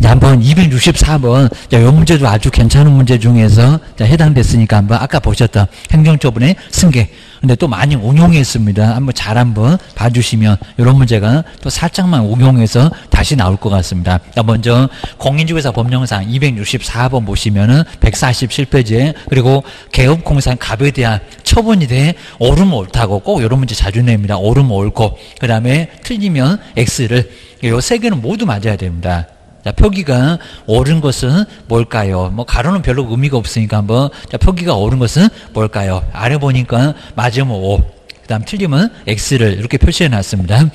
자, 한번 264번. 자, 요 문제도 아주 괜찮은 문제 중에서 자, 해당됐으니까 한번 아까 보셨던 행정처분의 승계. 근데 또 많이 응용했습니다. 한번 봐주시면 이런 문제가 또 살짝만 응용해서 다시 나올 것 같습니다. 자, 먼저 공인중개사 법령상 264번 보시면은 147페이지에 그리고 개업공사인 갑에 대한 처분이 돼 옳으면 옳다고 꼭 이런 문제 자주 냅니다. 옳으면 옳고 그 다음에 틀리면 X를 요 세 개는 모두 맞아야 됩니다. 자, 표기가 옳은 것은 뭘까요? 뭐 가로는 별로 의미가 없으니까 한번 자, 표기가 옳은 것은 뭘까요? 아래 보니까 맞으면 O, 그 다음 틀리면 X를 이렇게 표시해 놨습니다.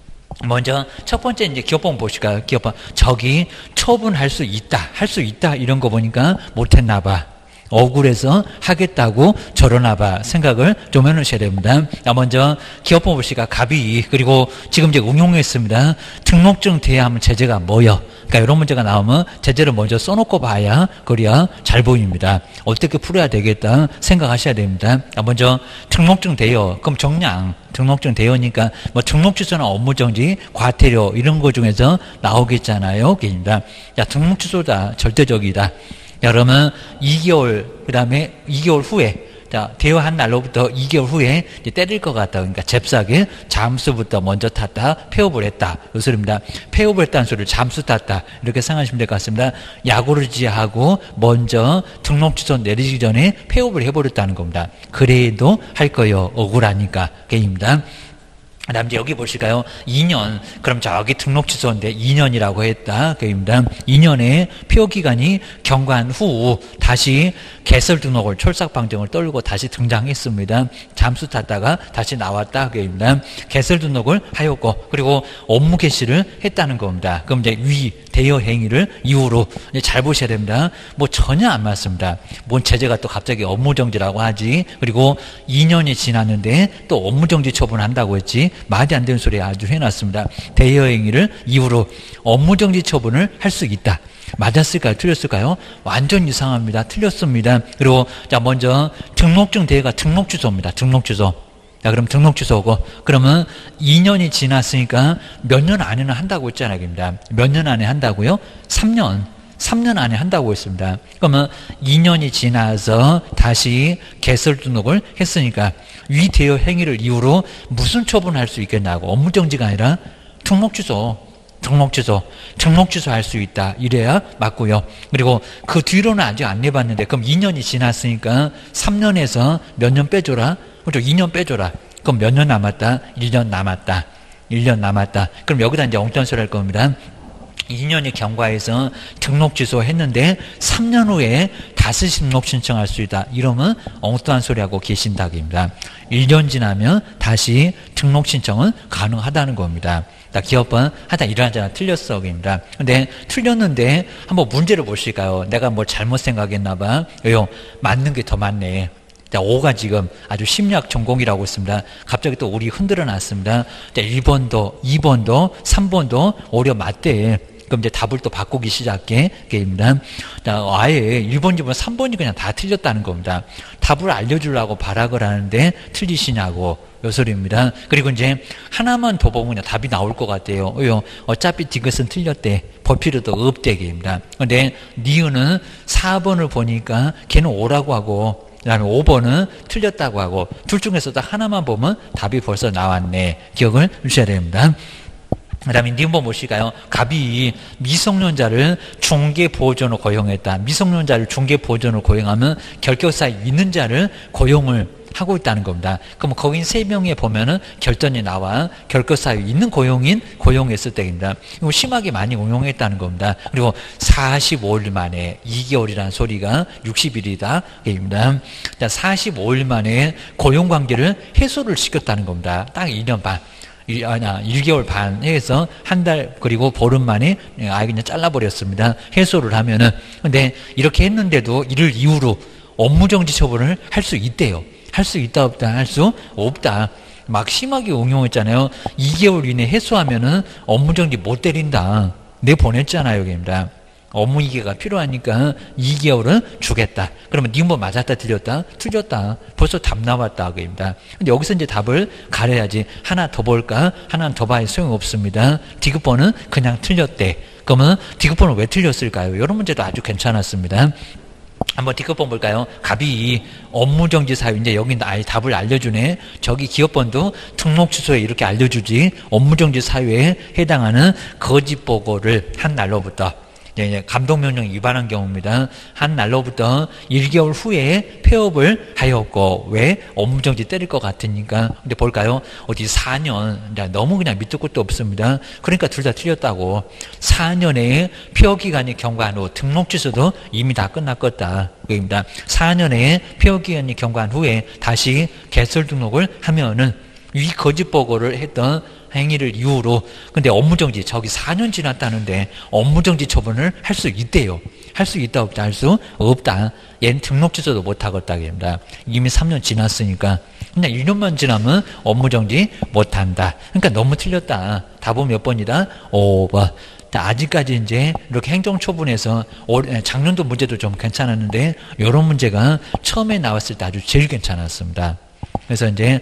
먼저 첫 번째 이제 기업법 보실까요? 기업법 저기 처분할 수 있다 이런 거 보니까 못했나 봐. 억울해서 하겠다고 저러나 봐 생각을 좀 해놓으셔야 됩니다. 먼저 기업법 보시까 갑이 그리고 지금 이제 응용했습니다. 등록증 대여하면 제재가 뭐요? 그러니까 이런 문제가 나오면 제재를 먼저 써놓고 봐야 그래야 잘 보입니다. 어떻게 풀어야 되겠다 생각하셔야 됩니다. 먼저 등록증 대여 그럼 정량 등록증 대여니까 뭐 등록취소나 업무정지 과태료 이런 거 중에서 나오겠잖아요. 입니다. 자, 등록취소다 절대적이다. 그러면 2개월 그 다음에 2개월 후에 자, 대여한 날로부터 2개월 후에 이제 때릴 것 같다. 그러니까 잽싸게 잠수부터 먼저 탔다. 폐업을 했다. 이 소리입니다. 폐업을 했다는 소리를 잠수 탔다. 이렇게 생각하시면 될 것 같습니다. 약오를 지하고 먼저 등록 취소 내리기 전에 폐업을 해버렸다는 겁니다. 그래도 할 거요. 억울하니까. 게임입니다. 그 다음 이제 여기 보실까요? 2년. 그럼 저기 등록 취소인데 2년이라고 했다. 그입니다. 2년의 표기간이 경과한 후 다시 개설 등록을 철삭방정을 떨고 다시 등장했습니다. 잠수 탔다가 다시 나왔다. 그입니다. 개설 등록을 하였고 그리고 업무 개시를 했다는 겁니다. 그럼 이제 위 대여 행위를 이후로 이제 잘 보셔야 됩니다. 뭐 전혀 안 맞습니다. 뭔 제재가 또 갑자기 업무정지라고 하지. 그리고 2년이 지났는데 또 업무정지 처분한다고 했지. 말이 안 되는 소리 아주 해놨습니다. 대여 행위를 이후로 업무정지 처분을 할 수 있다. 맞았을까요? 틀렸을까요? 완전 이상합니다. 틀렸습니다. 그리고 자 먼저 등록증 대여가 등록 취소입니다. 등록 취소. 자, 그럼 등록 취소고 그러면 2년이 지났으니까 몇 년 안에는 한다고 했잖아요. 몇 년 안에 한다고요? 3년 안에 한다고 했습니다. 그러면 2년이 지나서 다시 개설 등록을 했으니까 위 대여 행위를 이유로 무슨 처분할 수 있겠냐고. 업무정지가 아니라 등록 취소할 수 있다. 이래야 맞고요. 그리고 그 뒤로는 아직 안 내봤는데 그럼 2년이 지났으니까 3년에서 몇 년 빼줘라. 그렇죠. 2년 빼줘라. 그럼 몇 년 남았다? 1년 남았다. 1년 남았다. 그럼 여기다 이제 엉뚱한 소리 할 겁니다. 2년이 경과해서 등록 취소했는데 3년 후에 다시 등록 신청할 수 있다. 이러면 엉뚱한 소리 하고 계신다입니다. 1년 지나면 다시 등록 신청은 가능하다는 겁니다. 기업은 하다 일어나잖아. 틀렸어. 입니다. 근데 틀렸는데 한번 문제를 보실까요? 내가 뭘 잘못 생각했나 봐. 왜요? 맞는 게 더 많네. 자, 5가 지금 아주 심리학 전공이라고 있습니다. 갑자기 또 우리 흔들어 놨습니다. 자, 1번도, 2번도, 3번도 오히려 맞대. 그럼 이제 답을 또 바꾸기 시작해. 게임입니다. 자, 아예 1번, 2번, 3번이 그냥 다 틀렸다는 겁니다. 답을 알려주려고 발악을 하는데 틀리시냐고. 요 소리입니다. 그리고 이제 하나만 더 보면 그냥 답이 나올 것 같아요. 왜요? 어차피 디귿은 틀렸대. 볼 필요도 없대. 게임입니다. 근데 니은은 4번을 보니까 걔는 오라고 하고 그 다음에 5번은 틀렸다고 하고 둘 중에서 딱 하나만 보면 답이 벌써 나왔네. 기억을 주셔야 됩니다. 그 다음에 니은번 보실까요? 갑이 미성년자를 중개보호전으로 고용했다. 미성년자를 중개보호전으로 고용하면 결격사에 있는 자를 고용을 하고 있다는 겁니다. 그럼 거긴 3명에 보면은 결전이 나와 결격사유 있는 고용인 고용했을 때입니다. 이거 심하게 많이 응용했다는 겁니다. 그리고 45일 만에 2개월이라는 소리가 60일이다. 입니다. 45일 만에 고용관계를 해소를 시켰다는 겁니다. 딱 2년 반. 1개월 반 해서 한 달 그리고 보름 만에 아예 그냥 잘라버렸습니다. 해소를 하면은. 근데 이렇게 했는데도 이를 이유로 업무정지 처분을 할 수 있대요. 할 수 있다 없다? 할 수 없다. 막 심하게 응용했잖아요. 2개월 이내 해소하면은 업무정지 못 때린다. 내보냈잖아요. 여기입니다. 업무 이계가 필요하니까 2개월은 주겠다. 그러면 네 뭐 맞았다 틀렸다? 틀렸다. 벌써 답 나왔다. 그입니다. 근데 여기서 이제 답을 가려야지. 하나 더 볼까? 하나 더 봐야 소용없습니다. 디귿번은 그냥 틀렸대. 그러면 디귿번은 왜 틀렸을까요? 이런 문제도 아주 괜찮았습니다. 한번 디귿번 볼까요? 갑이 업무정지 사유, 이제 여기 아예 답을 알려주네. 저기 기업번도 등록 취소에 이렇게 알려주지. 업무정지 사유에 해당하는 거짓 보고를 한 날로부터, 감독명령 위반한 경우입니다. 한 날로부터 1개월 후에 폐업을 하였고, 왜? 업무정지 때릴 것 같으니까. 근데 볼까요? 어디 4년, 너무 그냥 밑도 끝도 없습니다. 그러니까 둘 다 틀렸다고. 4년의 폐업기간이 경과한 후, 등록 취소도 이미 다 끝났겠다. 그입니다. 4년의 폐업기간이 경과한 후에 다시 개설 등록을 하면은 이 거짓 보고를 했던 행위를 이유로, 근데 업무정지, 저기 4년 지났다는데 업무정지 처분을 할 수 있대요. 할 수 있다, 없다, 할 수 없다. 얘는 등록 취소도 못하겠다. 입니다. 이미 3년 지났으니까. 그냥 1년만 지나면 업무정지 못한다. 그러니까 너무 틀렸다. 답은 몇 번이다? 5번. 아직까지 이제 이렇게 행정처분에서 작년도 문제도 좀 괜찮았는데 이런 문제가 처음에 나왔을 때 아주 제일 괜찮았습니다. 그래서 이제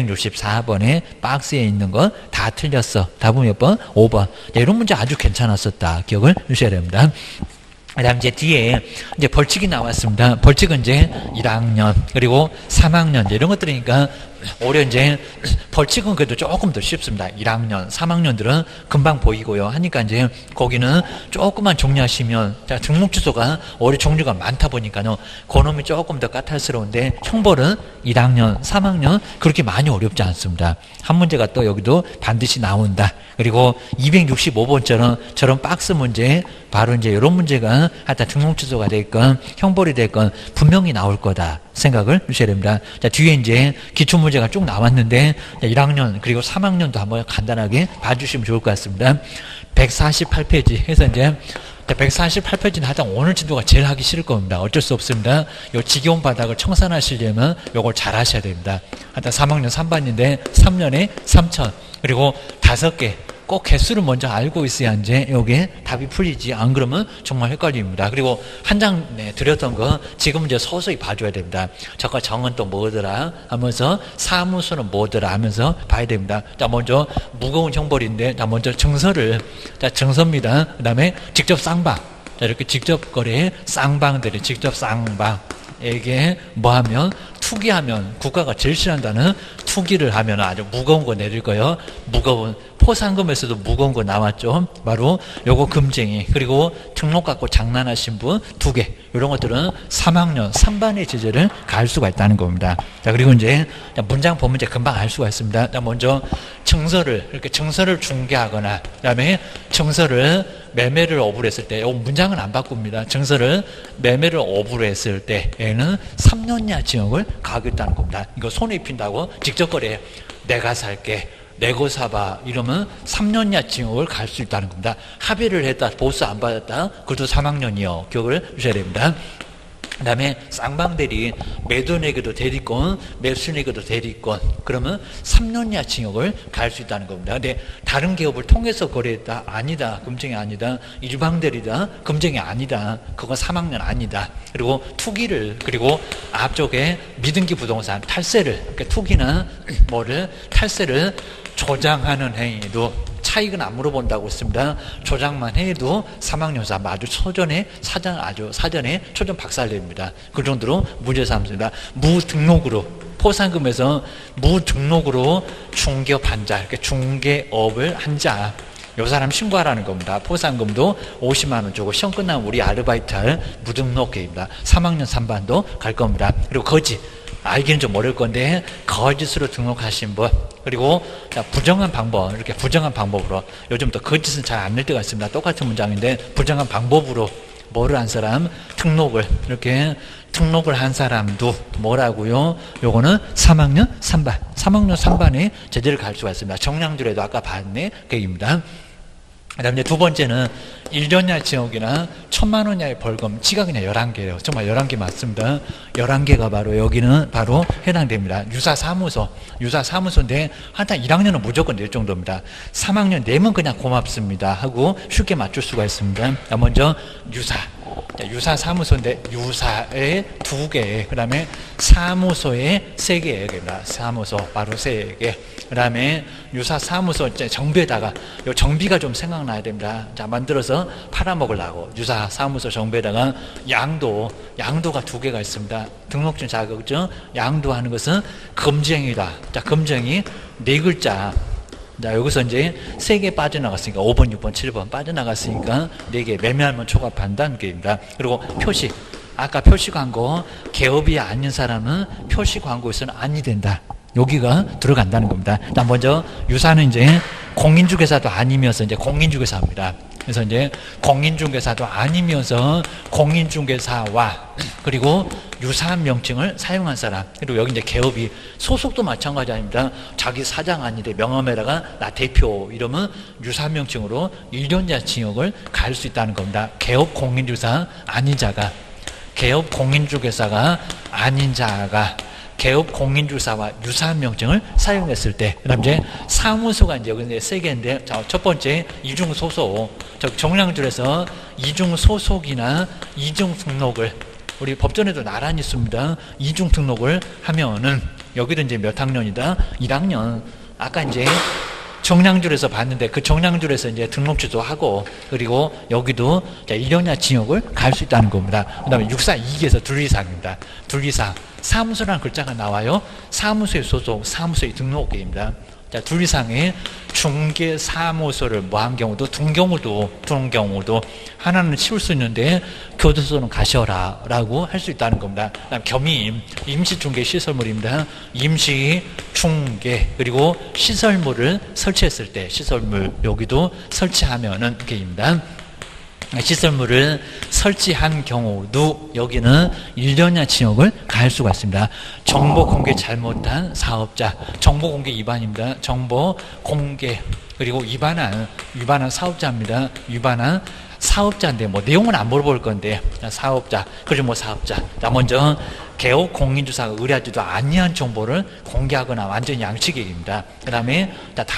264번에 박스에 있는 거 다 틀렸어. 답은 몇 번? 5번. 이런 문제 아주 괜찮았었다. 기억을 주셔야 됩니다. 그 다음 이제 뒤에 이제 벌칙이 나왔습니다. 벌칙은 이제 1학년, 그리고 3학년, 이런 것들이니까 올해 이제 벌칙은 그래도 조금 더 쉽습니다. 1학년, 3학년들은 금방 보이고요. 하니까 이제 거기는 조금만 정리하시면, 등록 취소가 올해 종류가 많다 보니까요. 그놈이 조금 더 까탈스러운데, 형벌은 1학년, 3학년 그렇게 많이 어렵지 않습니다. 한 문제가 또 여기도 반드시 나온다. 그리고 265번처럼 저런 박스 문제, 바로 이제 이런 문제가 하여튼 등록 취소가 됐건 형벌이 됐건 분명히 나올 거다 생각을 주셔야 됩니다. 자, 뒤에 이제 기출 문제가 쭉 나왔는데 1학년 그리고 3학년도 한번 간단하게 봐주시면 좋을 것 같습니다. 148페이지 해서 이제 148페이지는 하여튼 오늘 진도가 제일 하기 싫을 겁니다. 어쩔 수 없습니다. 요 지겨운 바닥을 청산하시려면 요걸 잘 하셔야 됩니다. 하여튼 3학년 3반인데 3년에 3천, 그리고 5개. 꼭 개수를 먼저 알고 있어야 이제 여기에 답이 풀리지. 안 그러면 정말 헷갈립니다. 그리고 한 장 드렸던 거 지금 이제 서서히 봐줘야 됩니다. 저거 정은 또 뭐더라 하면서 사무소는 뭐더라 하면서 봐야 됩니다. 자, 먼저 무거운 형벌인데, 자, 먼저 증서를, 자, 증서입니다. 그 다음에 직접 쌍방. 자, 이렇게 직접 거래 쌍방들이 직접 쌍방. 에게 뭐 하면, 투기하면, 국가가 제일 싫어한다는 투기를 하면 아주 무거운 거 내릴 거예요. 무거운, 포상금에서도 무거운 거 나왔죠. 바로 요거 금쟁이, 그리고 등록 갖고 장난하신 분 2개. 이런 것들은 3학년 3반의 제재를 가할 수가 있다는 겁니다. 자, 그리고 이제 문장 보면 이제 금방 알 수가 있습니다. 자, 먼저 증서를, 이렇게 증서를 중개하거나, 그 다음에 증서를 매매를 업으로 했을 때, 요 문장은 안 바꿉니다. 증서를 매매를 업으로 했을 때에는 3년 이하 징역을 가하겠다는 겁니다. 이거 손에 입힌다고 직접 거래, 내가 살게, 내고 사봐 이러면 3년 이하 징역을 갈 수 있다는 겁니다. 합의를 했다, 보수 안 받았다, 그것도 3학년이요. 기억을 주셔야 됩니다. 그 다음에 쌍방대리, 매도내기도 대리권, 매수내기도 대리권, 그러면 3년 이하 징역을 갈 수 있다는 겁니다. 근데 다른 기업을 통해서 거래했다, 아니다, 금쟁이 아니다. 일방대리다, 금쟁이 아니다, 그건 3학년 아니다. 그리고 투기를, 그리고 앞쪽에 미등기 부동산 탈세를, 그러니까 투기나 뭐를 탈세를 조장하는 행위도 차익은 안 물어본다고 했습니다. 조장만 해도 3학년사 아주 사전에 초전 박살냅니다. 그 정도로 문제 삼습니다. 무등록으로, 포상금에서 무등록으로 중개업 자, 이렇게 중개업을 한 자, 요 사람 신고하라는 겁니다. 포상금도 50만 원 주고 시험 끝나면 우리 아르바이트 할 무등록계입니다. 3학년 3반도 갈 겁니다. 그리고 거짓, 알기는 좀 어려울 건데 거짓으로 등록하신 분, 그리고 부정한 방법, 이렇게 부정한 방법으로, 요즘 또 거짓은 잘 안 낼 때가 있습니다. 똑같은 문장인데 부정한 방법으로 뭐를 한 사람, 등록을, 이렇게 등록을 한 사람도 뭐라고요? 요거는 3학년 3반, 3학년 3반에 제재를 갈 수가 있습니다. 정량주례도 아까 봤네, 그입니다. 그다음에 이제 두 번째는 1년이하 징역이나 1,000만 원 이하의 벌금, 지가 그냥 11개예요. 정말 11개 맞습니다. 11개가 바로 여기는 바로 해당됩니다. 유사사무소인데 한탄 1학년은 무조건 낼 정도입니다. 3학년 내면 그냥 고맙습니다 하고 쉽게 맞출 수가 있습니다. 먼저 유사사무소인데 유사에 2개, 그 다음에 사무소에 3개입니다. 사무소 바로 3개. 그 다음에 유사사무소 정비에다가 요 정비가 좀 생각나야 됩니다. 자, 만들어서 팔아먹으려고 유사사무소 정비에다가 양도가 2개가 있습니다. 등록증, 자격증, 양도하는 것은 금지행위다. 자, 금지행위 4글자. 자, 여기서 이제 3개 빠져나갔으니까 5번, 6번, 7번 빠져나갔으니까 4개 매매하면 초과한다는 게입니다. 그리고 표시, 아까 표시 광고, 개업이 아닌 사람은 표시 광고에서는 아니 된다. 여기가 들어간다는 겁니다. 자, 먼저 유사는 이제 공인중개사도 아니면서 이제 공인중개사입니다. 그래서 이제 공인중개사도 아니면서 공인중개사와 그리고 유사한 명칭을 사용한 사람, 그리고 여기 이제 개업이 소속도 마찬가지 아닙니다. 자기 사장 아닌데 명함에다가 나 대표 이러면 유사한 명칭으로 1년 이하 징역을 갈 수 있다는 겁니다. 개업 공인중개사 아닌 자가, 개업 공인중개사가 아닌 자가 개업 공인중개사와 유사한 명칭을 사용했을 때, 그 다음 이제 사무소가 이제 여기 3개인데, 자, 첫 번째 이중소속, 정량줄에서 이중소속이나 이중등록을, 우리 법전에도 나란히 있습니다. 이중등록을 하면은 여기도 이제 몇 학년이다? 1학년. 아까 이제 정량줄에서 봤는데 그 정량줄에서 이제 등록 취소하고, 그리고 여기도 1년 이하 징역을 갈 수 있다는 겁니다. 그 다음에 642기에서 둘 이상입니다. 둘 이상. 사무소라는 글자가 나와요. 사무소의 소속, 사무소의 등록계입니다. 자, 둘 이상의 중개사무소를 뭐 한 경우도, 둔 경우도 하나는 치울 수 있는데 교도소는 가셔라 라고 할 수 있다는 겁니다. 그다음 겸임, 임시중개시설물입니다. 임시중개, 그리고 시설물을 설치했을 때, 시설물 여기도 설치하면은 게입니다. 시설물을 설치한 경우도 여기는 1년 이하 징역을 가할 수가 있습니다. 정보 공개 잘못한 사업자, 정보 공개 위반입니다. 정보 공개, 그리고 위반한 사업자입니다. 위반한 사업자인데 뭐 내용은 안 물어볼 건데 사업자, 그리고 뭐 사업자. 자, 먼저 개업 공인중개사가 의뢰하지도 아니한 정보를 공개하거나 완전히 양식입니다. 그 다음에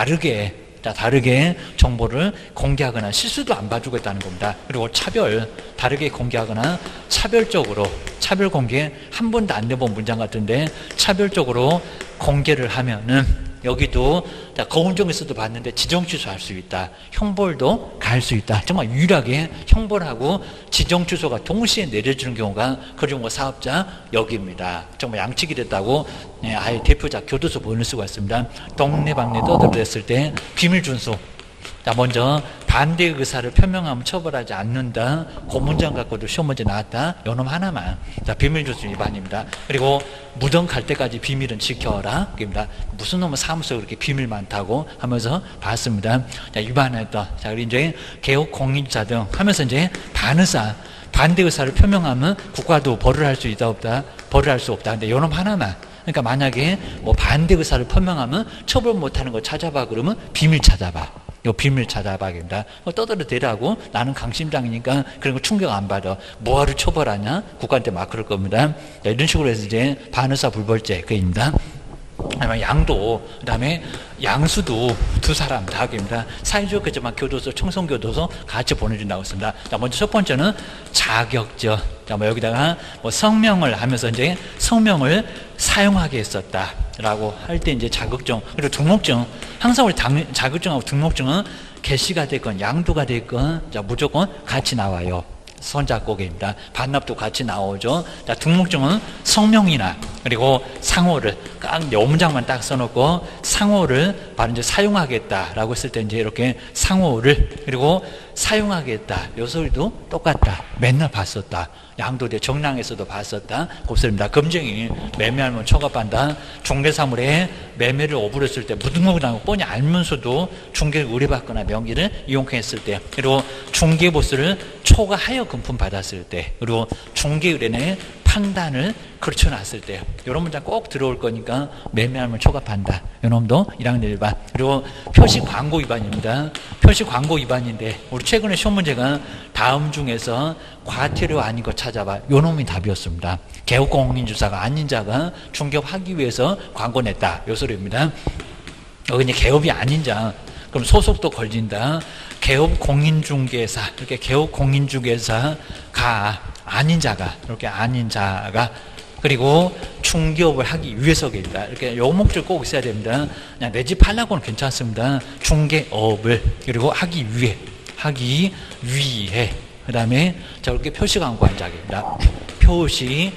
다르게 정보를 공개하거나 실수도 안 봐주고 있다는 겁니다. 그리고 다르게 공개하거나 차별 공개 한 번도 안 내본 문장 같은데 차별적으로 공개를 하면은 여기도 거운정에서도 봤는데 지정 취소할 수 있다. 형벌도 갈 수 있다. 정말 유일하게 형벌하고 지정 취소가 동시에 내려지는 경우가 그리고 사업자 여기입니다. 정말 양측이 됐다고 아예 대표자 교도소 보낼 수가 있습니다. 동네방네 떠들었을 때 비밀 준수. 자, 먼저 반대 의사를 표명하면 처벌하지 않는다. 그 문장 갖고도 시험 문제 나왔다. 요놈 하나만. 자, 비밀 준수 위반입니다. 그리고 무덤 갈 때까지 비밀은 지켜라. 입니다. 무슨 놈은 사무소에 그렇게 비밀 많다고 하면서 봤습니다. 자, 위반했다. 자, 그리고 이제 개업 공인자 등 하면서 이제 반대 의사를 표명하면 국가도 벌을 할 수 있다 없다. 벌을 할 수 없다. 근데 요놈 하나만. 그러니까 만약에 뭐 반대 의사를 표명하면 처벌 못하는 거 찾아봐 그러면 비밀 찾아봐. 요 비밀 찾아봐야겠다. 떠들어 대라고 나는 강심장이니까 그런 거 충격 안 받아. 뭐하러 처벌하냐? 국가한테 막 그럴 겁니다. 자, 이런 식으로 해서 이제 반의사 불벌죄 그입니다. 그다음에 양도, 그다음에 양수도 두 사람 다 하게입니다. 사회적 거지만 교도소, 청송교도소 같이 보내준다고 했습니다. 자, 먼저 첫 번째는 자격증. 자, 뭐 여기다가 뭐 성명을 하면서 이제 성명을 사용하게 했었다라고 할 때 이제 자격증, 그리고 등록증. 항상 우리 자격증하고 등록증은 개시가 됐건 양도가 됐건 자, 무조건 같이 나와요. 손잡고개입니다. 반납도 같이 나오죠. 자, 등록증은 성명이나 그리고 상호를 딱 문장만 딱 써놓고 상호를 바로 이제 사용하겠다라고 했을 때 이제 이렇게 상호를 그리고 사용하겠다. 요 소리도 똑같다. 맨날 봤었다. 양도대 정량에서도 봤었다. 곱슬입니다. 금쟁이 매매하면 처갑한다. 중개사물에 매매를 오버했을 때 무등록을 하고 뻔히 알면서도 중개를 의뢰받거나 명의를 이용했을 때, 그리고 중개보수를 초과하여 금품 받았을 때, 그리고 중개 의뢰내 판단을 그르쳐놨을 때 이런 문장 꼭 들어올 거니까 매매함을 초과한다. 이놈도 1학년 1반. 그리고 표시 광고 위반입니다. 표시 광고 위반인데 우리 최근에 시험 문제가 다음 중에서 과태료 아닌 거 찾아봐. 요놈이 답이었습니다. 개업공인주사가 아닌 자가 중개업하기 위해서 광고 냈다. 요 소리입니다. 여기 이제 개업이 아닌 자 그럼 소속도 걸린다. 개업공인중개사 이렇게 개업공인중개사가 아닌 자가 이렇게 아닌 자가 그리고 중개업을 하기 위해서입니다. 이렇게 요 목줄 꼭 있어야 됩니다. 그냥 내 집 팔라고는 괜찮습니다. 중개업을 그리고 하기 위해 그 다음에 저렇게 표시 광고한 자입니다. 표시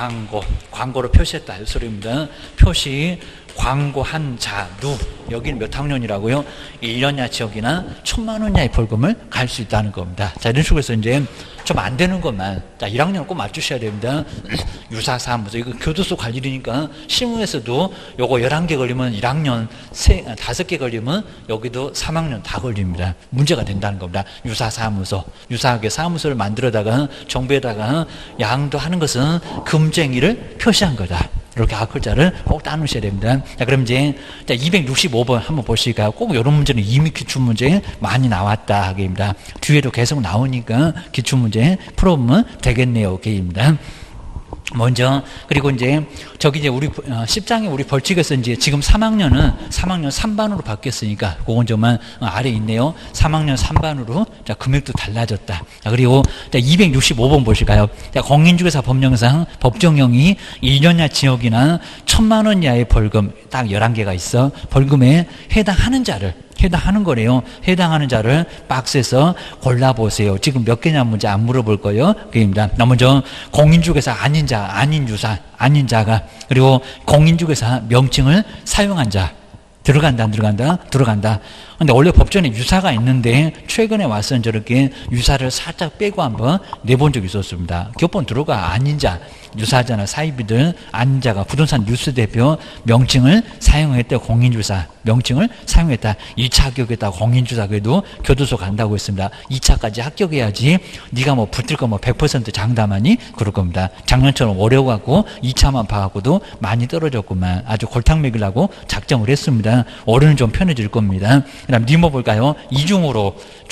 광고로 표시했다 이 소리입니다. 표시 광고한 자 누 여기는 몇 학년이라고요? 1년야 지역이나 1,000만 원 이하의 벌금을 갈 수 있다는 겁니다. 자 이런 식으로 해서 이제 좀 안 되는 것만 자 1학년 꼭 맞추셔야 됩니다. 유사사무소 이거 교도소 갈 일이니까 실무에서도 요거 11개 걸리면 1학년 5개 걸리면 여기도 3학년 다 걸립니다. 문제가 된다는 겁니다. 유사사무소 유사하게 사무소를 만들어다가 정부에다가 양도하는 것은 금쟁이를 표시한 거다. 이렇게 악글자를 꼭 따놓으셔야 됩니다. 자, 그럼 이제 265번 한번 보실까요? 꼭 이런 문제는 이미 기출문제에 많이 나왔다 하게입니다. 뒤에도 계속 나오니까 기출문제 풀어보면 되겠네요. 오케이입니다. 먼저 그리고 이제 저기 이제 우리 10장에 우리 벌칙에서 이제 지금 3학년 3반으로 바뀌었으니까 그건 좀만 아래 있네요. 3학년 3반으로 자 금액도 달라졌다. 자, 그리고 265번 보실까요? 자, 공인중개사 법령상 법정형이 1년야 징역이나 1,000만 원 이하의 벌금 딱 11개가 있어. 벌금에 해당하는 자를 해당하는 거래요. 해당하는 자를 박스에서 골라보세요. 지금 몇 개냐 문제 안 물어볼 거예요. 그입니다. 먼저 공인중개사 아닌 자, 아닌 유사, 아닌 자가 그리고 공인중개사 명칭을 사용한 자 들어간다 안 들어간다? 들어간다. 근데 원래 법전에 유사가 있는데 최근에 와서는 저렇게 유사를 살짝 빼고 한번 내본 적이 있었습니다. 교본 들어가 아닌 자, 유사자나 사입이들 아닌 자가 부동산 뉴스 대표 명칭을 사용했다. 공인주사 명칭을 사용했다. 2차 합격했다. 공인주사 그래도 교도소 간다고 했습니다. 2차까지 합격해야지 네가 뭐 붙을 거 뭐 100% 장담하니 그럴 겁니다. 작년처럼 어려워갖고 2차만 봐갖고도 많이 떨어졌구만. 아주 골탕 먹이려고 작정을 했습니다. 올해는 좀 편해질 겁니다. 그 다음 니모 볼까요? 이중으로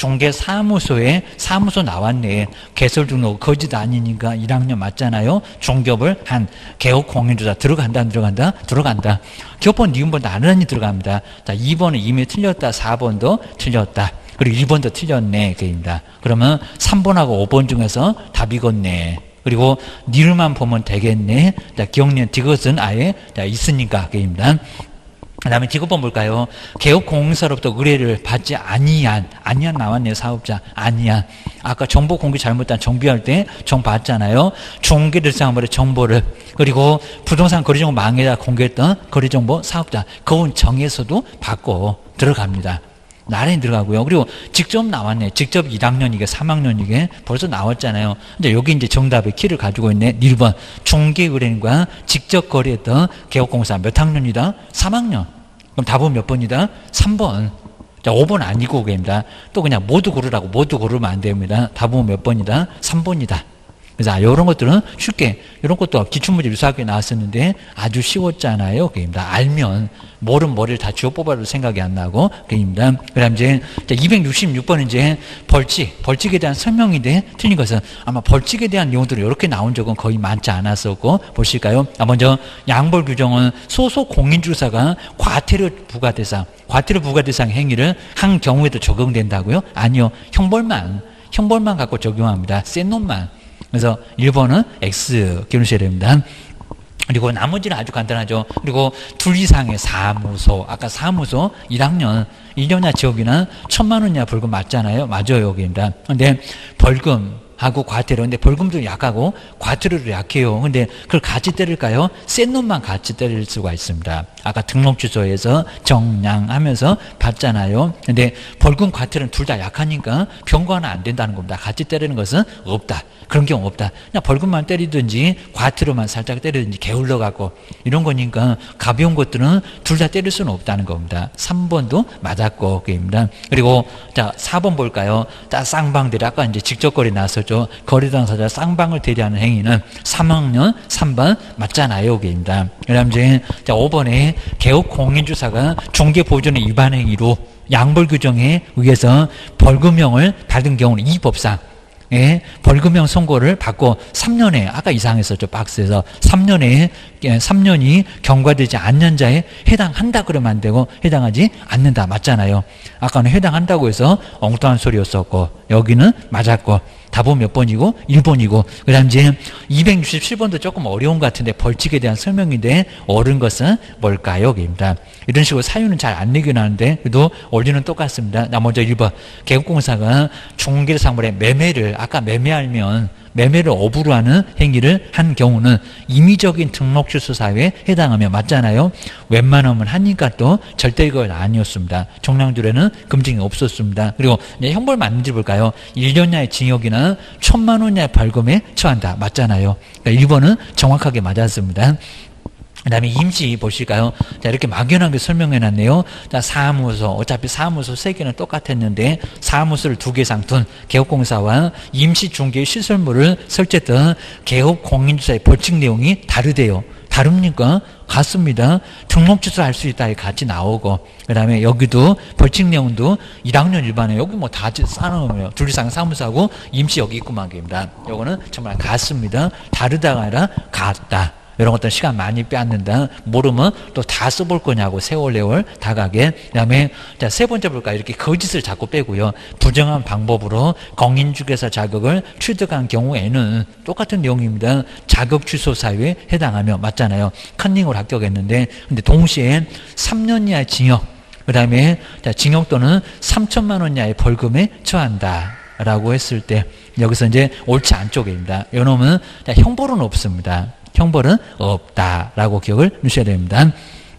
중개사무소에 사무소 나왔네. 개설 등록 거짓 아니니까 1학년 맞잖아요. 중개업을 한 개업 공인주사 들어간다 안 들어간다? 들어간다. 교본 니은번 나란히 들어갑니다. 자 2번은 이미 틀렸다. 4번도 틀렸다. 그리고 1번도 틀렸네. 그입니다. 그러면 3번하고 5번 중에서 답이겠네. 그리고 니을만 보면 되겠네. 자 기억년 이것은 아예 있으니까 그입니다. 그 다음에 직업번 볼까요? 개업공사로부터 의뢰를 받지 아니한 나왔네요. 사업자 아니한 아까 정보 공개 잘못한 정비할 때 정보받잖아요. 중개대상물의 정보를 그리고 부동산 거래정보 망에다 공개했던 거래정보 사업자 그건 정에서도 받고 들어갑니다. 나란히 들어가고요. 그리고 직접 나왔네. 직접 1학년이게 3학년이게 벌써 나왔잖아요. 근데 여기 이제 정답의 키를 가지고 있네. 1번 중개의뢰인과 직접 거래했던 개업공사 몇 학년이다? 3학년. 그럼 답은 몇 번이다? 3번. 자, 5번 아니고 그입니다. 또 그냥 모두 고르라고 모두 고르면 안 됩니다. 답은 몇 번이다? 3번이다. 그래서 이런 것들은 쉽게 이런 것도 기출문제 유사하게 나왔었는데 아주 쉬웠잖아요. 그입니다. 알면 뭐는 머리를 다 쥐어 뽑아도 생각이 안 나고 그입니다. 그다음 이제 266번은 이제 벌칙에 대한 설명인데 틀린 것은 아마 벌칙에 대한 내용들이 이렇게 나온 적은 거의 많지 않았었고 보실까요? 먼저 양벌 규정은 소속 공인주사가 과태료 부과 대상 행위를 한 경우에도 적용된다고요? 아니요. 형벌만 갖고 적용합니다. 센 놈만. 그래서 1번은 X 기울이셔야 됩니다. 그리고 나머지는 아주 간단하죠. 그리고 둘 이상의 사무소 아까 사무소 1학년 1년야 지역이나 1,000만 원 이하 벌금 맞잖아요. 맞아요. 여기입니다. 근데 벌금하고 과태료 근데 벌금도 약하고 과태료도 약해요. 근데 그걸 같이 때릴까요? 센 놈만 같이 때릴 수가 있습니다. 아까 등록 취소해서 정량하면서 받잖아요. 근데 벌금 과태료는 둘 다 약하니까 병과는 안 된다는 겁니다. 같이 때리는 것은 없다. 그런 경우 없다. 그냥 벌금만 때리든지 과태료만 살짝 때리든지 게을러 갖고 이런 거니까 가벼운 것들은 둘 다 때릴 수는 없다는 겁니다. 3번도 맞았고 그입니다. 그리고 자 4번 볼까요? 딱 쌍방들이 아까 이제 직접 거래 나왔었죠. 나왔었죠. 거래당사자 쌍방을 대리하는 행위는 3학년 3번 맞잖아요. 게입니다. 그 다음 이제 5번에 개업 공인주사가 중개보존의 위반 행위로 양벌 규정에 의해서 벌금형을 받은 경우는 이 법상 벌금형 선고를 받고 3년에 아까 이상했었죠. 박스에서 3년이 경과되지 않는 자에 해당한다 그러면 안 되고 해당하지 않는다 맞잖아요. 아까는 해당한다고 해서 엉뚱한 소리였었고 여기는 맞았고 답은 몇 번이고 1번이고 그 다음 이제 267번도 조금 어려운 것 같은데 벌칙에 대한 설명인데 옳은 것은 뭘까요? 입니다. 이런 식으로 사유는 잘 안 내긴 하는데 그래도 원리는 똑같습니다. 나 먼저 1번 개업공사가 중개사물의 매매를 아까 매매를 업으로 하는 행위를 한 경우는 임의적인 등록 취소 사유에 해당하며 맞잖아요. 웬만하면 하니까 또 절대 이건 아니었습니다. 정량줄에는 금징이 없었습니다. 그리고 이제 형벌 맞는지 볼까요? 1년 이하의 징역이나 1,000만 원 이하의 벌금에 처한다. 맞잖아요. 그러니까 1번은 정확하게 맞았습니다. 그 다음에 임시 보실까요? 자, 이렇게 막연하게 설명해놨네요. 자, 사무소. 어차피 사무소 3개는 똑같았는데, 사무소를 2개 이상 둔 개업공사와 임시 중개 시설물을 설치했던 개업공인주사의 벌칙 내용이 다르대요. 다릅니까? 같습니다. 등록 취소할 수 있다. 같이 나오고. 그 다음에 여기도 벌칙 내용도 1학년 일반에 여기 뭐 다 싸놓으면 둘 이상 사무소하고 임시 여기 있구만 입니다. 요거는 정말 같습니다. 다르다가 아니라 같다. 이런 것들 시간 많이 빼앗는다. 모르면 또 다 써볼 거냐고 세월레월 다 가게. 그 다음에 자, 세 번째 볼까요? 이렇게 거짓을 자꾸 빼고요. 부정한 방법으로 공인중개사 자격을 취득한 경우에는 똑같은 내용입니다. 자격 취소 사유에 해당하며 맞잖아요. 컨닝을 합격했는데 근데 동시에 3년 이하의 징역 그 다음에 징역 또는 3천만 원 이하의 벌금에 처한다 라고 했을 때 여기서 이제 옳지 않쪽입니다. 이놈은 형벌은 없습니다. 형벌은 없다라고 기억을 주셔야 됩니다.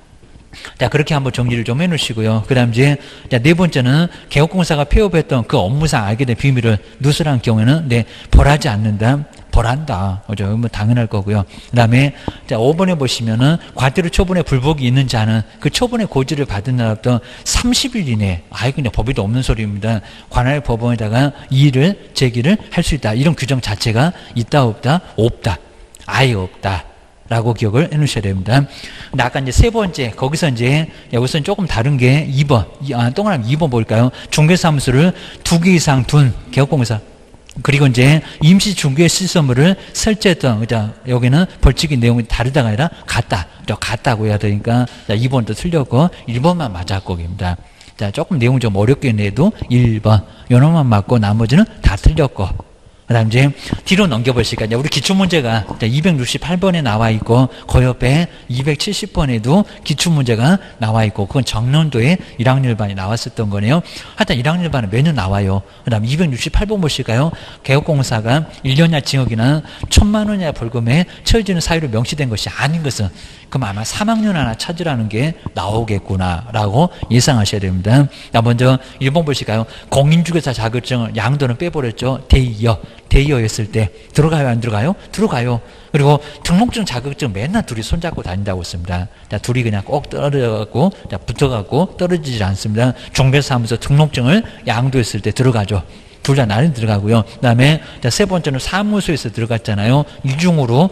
자, 그렇게 한번 정리를 좀 해놓으시고요. 그 다음 이제, 자, 네 번째는 개업공사가 폐업했던 그 업무상 알게 된 비밀을 누설한 경우에는, 벌하지 않는다. 벌한다. 그죠? 뭐 당연할 거고요. 그 다음에, 자, 5번에 보시면은, 과태료 처분에 불복이 있는 자는 그 처분의 고지를 받은 날부터 30일 이내, 그냥 법에도 없는 소리입니다. 관할 법원에다가 이의를 제기를 할 수 있다. 이런 규정 자체가 있다, 없다? 없다. 아예 없다. 라고 기억을 해 놓으셔야 됩니다. 근데 아까 이제 세 번째, 거기서 이제, 여기서는 조금 다른 게 2번. 동그라미 2번 볼까요? 중개사무소를 2개 이상 둔 개업공사. 그리고 이제 임시 중개 시설물을 설치했던, 그죠? 여기는 벌칙의 내용이 다르다가 아니라 같다. 같다고 해야 되니까, 자, 2번도 틀렸고, 1번만 맞았고, 입니다. 자, 조금 내용 좀 어렵게 내도 1번. 요놈만 맞고, 나머지는 다 틀렸고. 그 다음 이제 뒤로 넘겨보실까요? 우리 기출문제가 268번에 나와 있고 그 옆에 270번에도 기출문제가 나와 있고 그건 정년도에 1학년 일반이 나왔었던 거네요. 하여튼 1학년 일반은 매년 나와요. 그 다음 268번 보실까요? 개업공사가 1년 이하 징역이나 1,000만 원 이하 벌금에 처해지는 사유로 명시된 것이 아닌 것은 그럼 아마 3학년 하나 찾으라는 게 나오겠구나 라고 예상하셔야 됩니다. 자, 먼저 1번 보실까요? 공인중개사 자격증을 양도는 빼버렸죠. 대이어였을 때 들어가요 안 들어가요? 들어가요. 그리고 등록증 자격증 맨날 둘이 손잡고 다닌다고 했습니다. 자, 둘이 그냥 꼭 떨어져갖고 붙어갖고 떨어지지 않습니다. 중개사무소 등록증을 양도했을 때 들어가죠. 둘 다 나름 들어가고요. 그 다음에 세 번째는 사무소에서 들어갔잖아요. 이중으로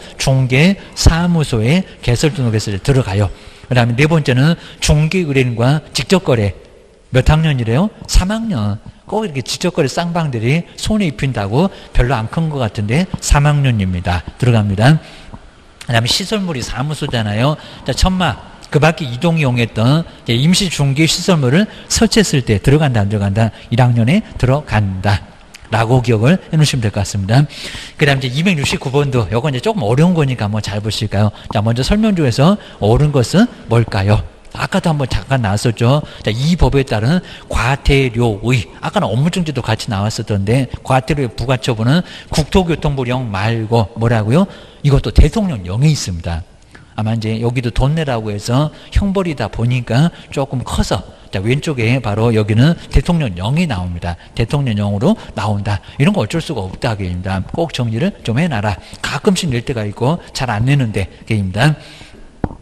중개사무소에 개설 등록했을 때 들어가요. 그 다음에 네 번째는 중개의뢰인과 직접거래. 몇 학년이래요? 3학년. 꼭 이렇게 직접거래 쌍방들이 손에 입힌다고 별로 안 큰 것 같은데 3학년입니다. 들어갑니다. 그 다음에 시설물이 사무소잖아요. 자, 천막. 그 밖에 이동이 이용했던 임시 중개 시설물을 설치했을 때 들어간다 안 들어간다? 1학년에 들어간다. 라고 기억을 해 놓으시면 될 것 같습니다. 그 다음 이제 269번도 요건 이제 조금 어려운 거니까 한번 잘 보실까요? 자, 먼저 설명 중에서 옳은 것은 뭘까요? 아까도 한번 잠깐 나왔었죠. 자, 이 법에 따른 과태료의, 아까는 업무정지도 같이 나왔었던데, 과태료의 부과처분은 국토교통부령 말고 뭐라고요? 이것도 대통령령에 있습니다. 아마 이제 여기도 돈 내라고 해서 형벌이다 보니까 조금 커서, 자, 왼쪽에 바로 여기는 대통령령이 나옵니다. 대통령령으로 나온다. 이런 거 어쩔 수가 없다. 게입니다. 꼭 정리를 좀 해놔라. 가끔씩 낼 때가 있고 잘 안 내는데, 게입니다.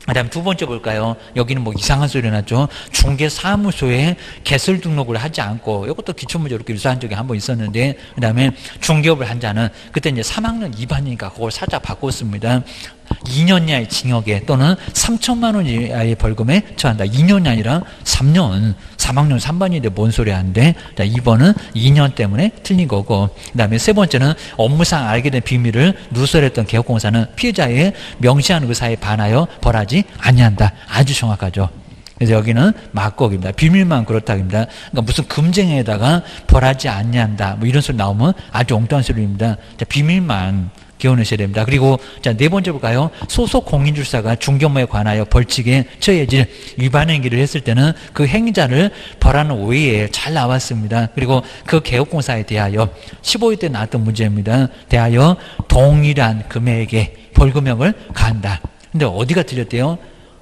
그 다음에 두 번째 볼까요? 여기는 뭐 이상한 소리 났죠. 중개사무소에 개설 등록을 하지 않고, 이것도 기초문제 이렇게 유사한 적이 한 번 있었는데, 그 다음에 중개업을 한 자는, 그때 이제 3학년 2반이니까 그걸 살짝 바꿨습니다. 2년 이하의 징역에 또는 3천만 원 이하의 벌금에 처한다. 2년이 아니라 3년, 3학년 3반인데 뭔 소리 하는데, 자, 2번은 2년 때문에 틀린 거고, 그 다음에 세 번째는 업무상 알게 된 비밀을 누설했던 개업공사는 피해자의 명시한 의사에 반하여 벌하지 아니한다. 아주 정확하죠. 그래서 여기는 맞곡입니다. 비밀만 그렇다입니다. 그러니까 무슨 금쟁에다가 벌하지 아니한다. 뭐 이런 소리 나오면 아주 엉뚱한 소리입니다. 자, 비밀만 기억하셔야 됩니다. 그리고 자, 네 번째 볼까요? 소속 공인중개사가 중개업무에 관하여 벌칙에 처해질 위반 행위를 했을 때는 그 행위자를 벌하는 오해에 잘 나왔습니다. 그리고 그 개업공사에 대하여 15회 때 나왔던 문제입니다. 대하여 동일한 금액의 벌금형을 가한다. 근데 어디가 틀렸대요?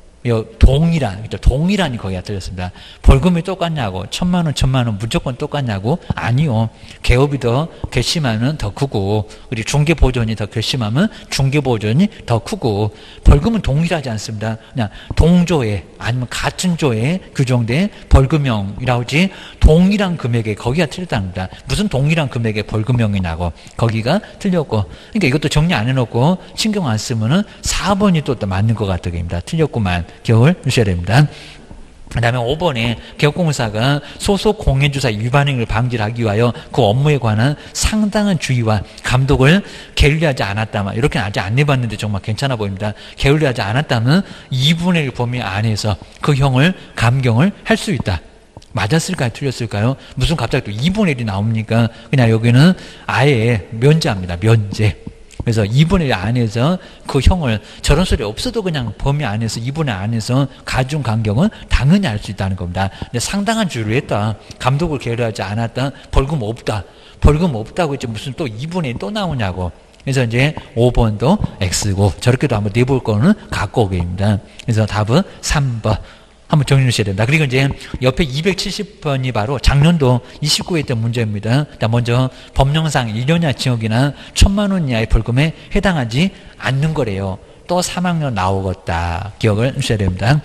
동일한, 그죠? 동일한이 거기가 틀렸습니다. 벌금이 똑같냐고, 1,000만 원, 1,000만 원 무조건 똑같냐고? 아니요. 개업이 더 괘씸하면 더 크고, 그리고 중개보존이 더 괘씸하면 중개보존이 더 크고, 벌금은 동일하지 않습니다. 그냥 동조에, 아니면 같은 조에 규정된 벌금형이라고 하지, 동일한 금액에 거기가 틀렸답니다. 무슨 동일한 금액의 벌금형이냐고, 거기가 틀렸고, 그러니까 이것도 정리 안 해놓고 신경 안 쓰면은 4번이 또 맞는 것 같다입니다. 틀렸구만. 기억을 주셔야 됩니다. 그 다음에 5번에 개업공사가 소속 공인주사 위반 행위를 방지하기 위하여 그 업무에 관한 상당한 주의와 감독을 게을리하지 않았다면, 이렇게는 아직 안 내봤는데 정말 괜찮아 보입니다. 게을리하지 않았다면 2분의 1 범위 안에서 그 형을 감경을 할 수 있다. 맞았을까요? 틀렸을까요? 무슨 갑자기 또 2분의 1이 나옵니까? 그냥 여기는 아예 면제합니다. 면제. 그래서 2분의 1 안에서 그 형을, 저런 소리 없어도 그냥 범위 안에서 2분의 1 안에서 가중 간격은 당연히 할 수 있다는 겁니다. 근데 상당한 주의를 했다. 감독을 게을리하지 않았다. 벌금 없다. 벌금 없다고 이제 무슨 또 2분의 1 또 나오냐고. 그래서 이제 5번도 X고, 저렇게도 한번 내볼 거는 갖고 오게입니다. 그래서 답은 3번. 한번 정리해 주셔야 됩니다. 그리고 이제 옆에 270번이 바로 작년도 29회 때 문제입니다. 먼저 법령상 1년 이하 징역이나 1,000만 원 이하의 벌금에 해당하지 않는 거래요. 또 3학년 나오겠다. 기억을 주셔야 됩니다.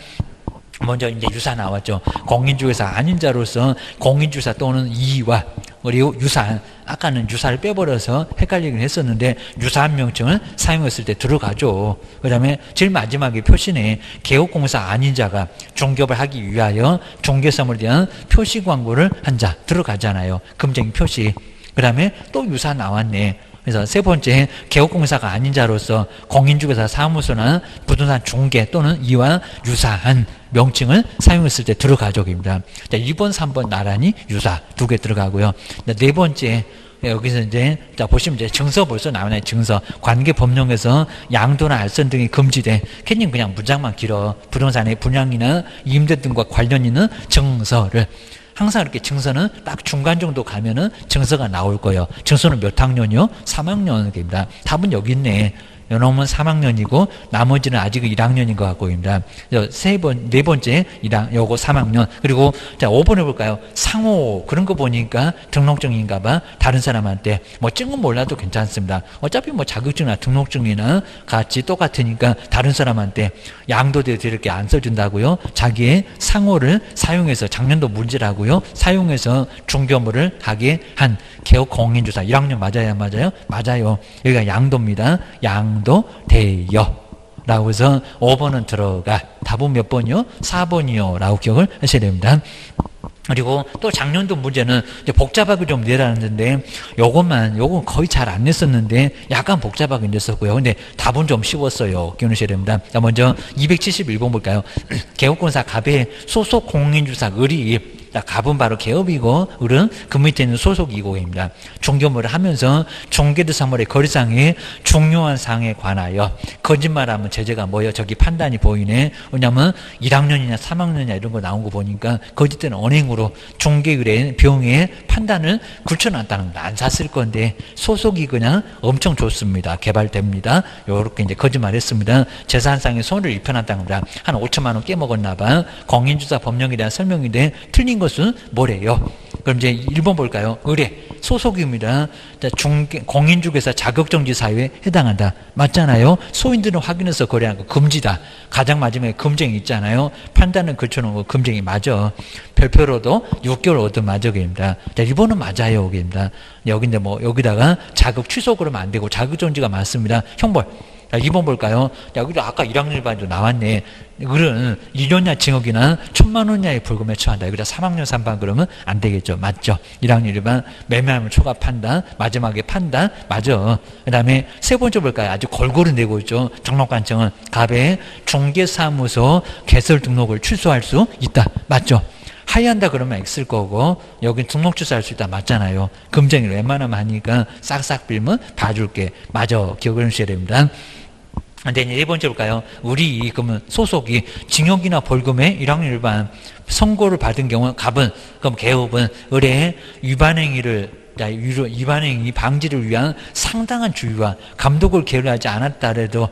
먼저 이제 유사 나왔죠. 공인중개사 아닌 자로서 공인중개사 또는 이의와 그리고 유사한, 아까는 유사를 빼버려서 헷갈리긴 했었는데 유사한 명칭을 사용했을 때 들어가죠. 그 다음에 제일 마지막에 표시네, 개업공사 아닌 자가 중개업을 하기 위하여 중개사물에 대한 표시 광고를 한 자 들어가잖아요. 금쟁이 표시. 그 다음에 또 유사 나왔네. 그래서 세 번째, 개업공사가 아닌 자로서 공인중개사 사무소나 부동산 중개 또는 이와 유사한 명칭을 사용했을 때 들어가죠입니다. 자, 2번, 3번 나란히 유사 두 개 들어가고요. 네 번째, 여기서 이제 자 보시면 이제 증서 벌써 나오나요? 증서. 관계 법령에서 양도나 알선 등이 금지돼. 캐님 그냥 문장만 길어. 부동산의 분양이나 임대 등과 관련 있는 증서를. 항상 이렇게 증서는 딱 중간 정도 가면은 증서가 나올 거예요. 증서는 몇 학년이요? 3학년입니다. 답은 여기 있네. 요놈은 3학년이고 나머지는 아직 1학년인 것 같고입니다. 네 번째 요거 3학년. 그리고 자 5번 해볼까요? 상호 그런 거 보니까 등록증인가 봐. 다른 사람한테 뭐 증은 몰라도 괜찮습니다. 어차피 뭐 자격증이나 등록증이나 같이 똑같으니까 다른 사람한테 양도대 이렇게 안 써준다고요. 자기의 상호를 사용해서, 작년도 문제라고요, 사용해서 중개업무를 하게 한 개업공인중개사 1학년 맞아요? 안 맞아요? 맞아요. 여기가 양도입니다. 양도 대여 라고 해서 5번은 들어가. 답은 몇 번이요? 4번이요 라고 기억을 하셔야 됩니다. 그리고 또 작년도 문제는 이제 복잡하게 좀 내라는데 요건 거의 잘 안 냈었는데 약간 복잡하게 냈었고요. 근데 답은 좀 쉬웠어요. 기억하셔야 됩니다. 자, 먼저 271번 볼까요? 개업공사 갑의 소속 공인중개사 을이, 갑은 바로 개업이고 을은 그 밑에 있는 소속이고입니다. 중개업무를 하면서 중개대사물의 거래상의 중요한 사항에 관하여 거짓말하면 제재가 뭐예요? 저기 판단이 보이네. 왜냐하면 1학년이냐 3학년이냐 이런 거 나온 거 보니까 거짓된 언행으로 중개의뢰인 비용의 판단을 굳혀놨다는 겁니다. 안 샀을 건데 소속이 그냥 엄청 좋습니다. 개발됩니다. 요렇게 이제 거짓말했습니다. 재산상에 손을 입혀놨다는 겁니다. 한 5천만 원 깨먹었나 봐. 공인주사 법령에 대한 설명인데 틀린 것은 뭐래요? 그럼 이제 1번 볼까요? 의뢰 소속입니다. 공인중개사 자격정지 사유에 해당한다. 맞잖아요. 소인들은 확인해서 거래하는 거 금지다. 가장 마지막에 금쟁이 있잖아요. 판단은 그쳐놓은 거 금쟁이 맞아. 별표로도 6개월 얻은 맞아입니다. 자, 1번은 맞아요. 입니다. 여기인데 뭐 여기다가 자격 취소 그러면 안 되고 자격정지가 맞습니다. 형벌. 자, 2번 볼까요? 자, 여기도 아까 1학년 1반도 나왔네. 그런 1년이나 징역이나 1,000만 원 이하의 벌금에 처한다. 여기다 3학년 3반 그러면 안 되겠죠. 맞죠? 1학년 1반 매매하면 초과 판단, 마지막에 판단, 맞아. 그 다음에 세 번째 볼까요? 아주 골고루 내고 있죠. 등록관청은 갑에 중개사무소 개설 등록을 취소할 수 있다. 맞죠? 하회한다 그러면 X일 거고 여긴 등록 취소할 수 있다. 맞잖아요. 금쟁이를 웬만하면 하니까 싹싹 빌면 봐줄게. 맞아. 기억을 하셔야 됩니다. 근데 이제 네 번째 볼까요? 우리 그러면 소속이 징역이나 벌금에 1학년 일반 선고를 받은 경우 갑은 그럼 개업은 의뢰 위반행위 방지를 위한 상당한 주의와 감독을 게을리하지 않았더라도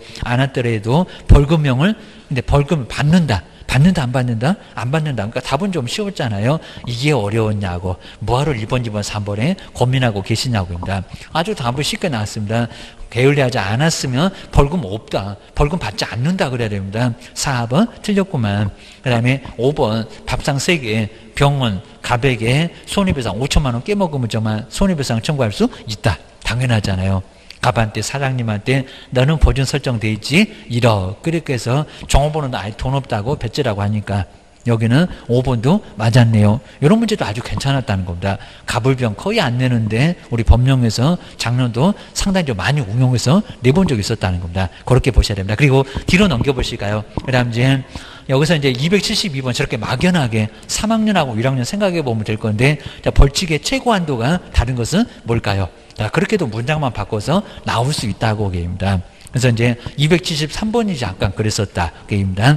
벌금형을 근데 벌금을 받는다. 받는다 안 받는다? 안 받는다. 그러니까 답은 좀 쉬웠잖아요. 이게 어려웠냐고. 뭐하러 1번, 2번, 3번에 고민하고 계시냐고입니다. 아주 답을 쉽게 나왔습니다. 게을리하지 않았으면 벌금 없다. 벌금 받지 않는다 그래야 됩니다. 4번 틀렸구만. 그 다음에 5번 밥상 3개 병원 갑에게 손해배상 5천만 원 깨먹으면 정말 손해배상 청구할 수 있다. 당연하잖아요. 갑한테 사장님한테 너는 보증 설정돼 있지? 그렇게 해서 종업원은 아예 돈 없다고 배째라고 하니까 여기는 5번도 맞았네요. 이런 문제도 아주 괜찮았다는 겁니다. 갑을병 거의 안 내는데 우리 법령에서 작년도 상당히 좀 많이 응용해서 내본 적이 있었다는 겁니다. 그렇게 보셔야 됩니다. 그리고 뒤로 넘겨보실까요? 그 다음 이제 여기서 이제 272번 저렇게 막연하게 3학년하고 1학년 생각해 보면 될 건데 자, 벌칙의 최고 한도가 다른 것은 뭘까요? 자, 그렇게도 문장만 바꿔서 나올 수 있다고 얘기입니다. 그래서 이제 273번이 잠깐 그랬었다. 얘기입니다.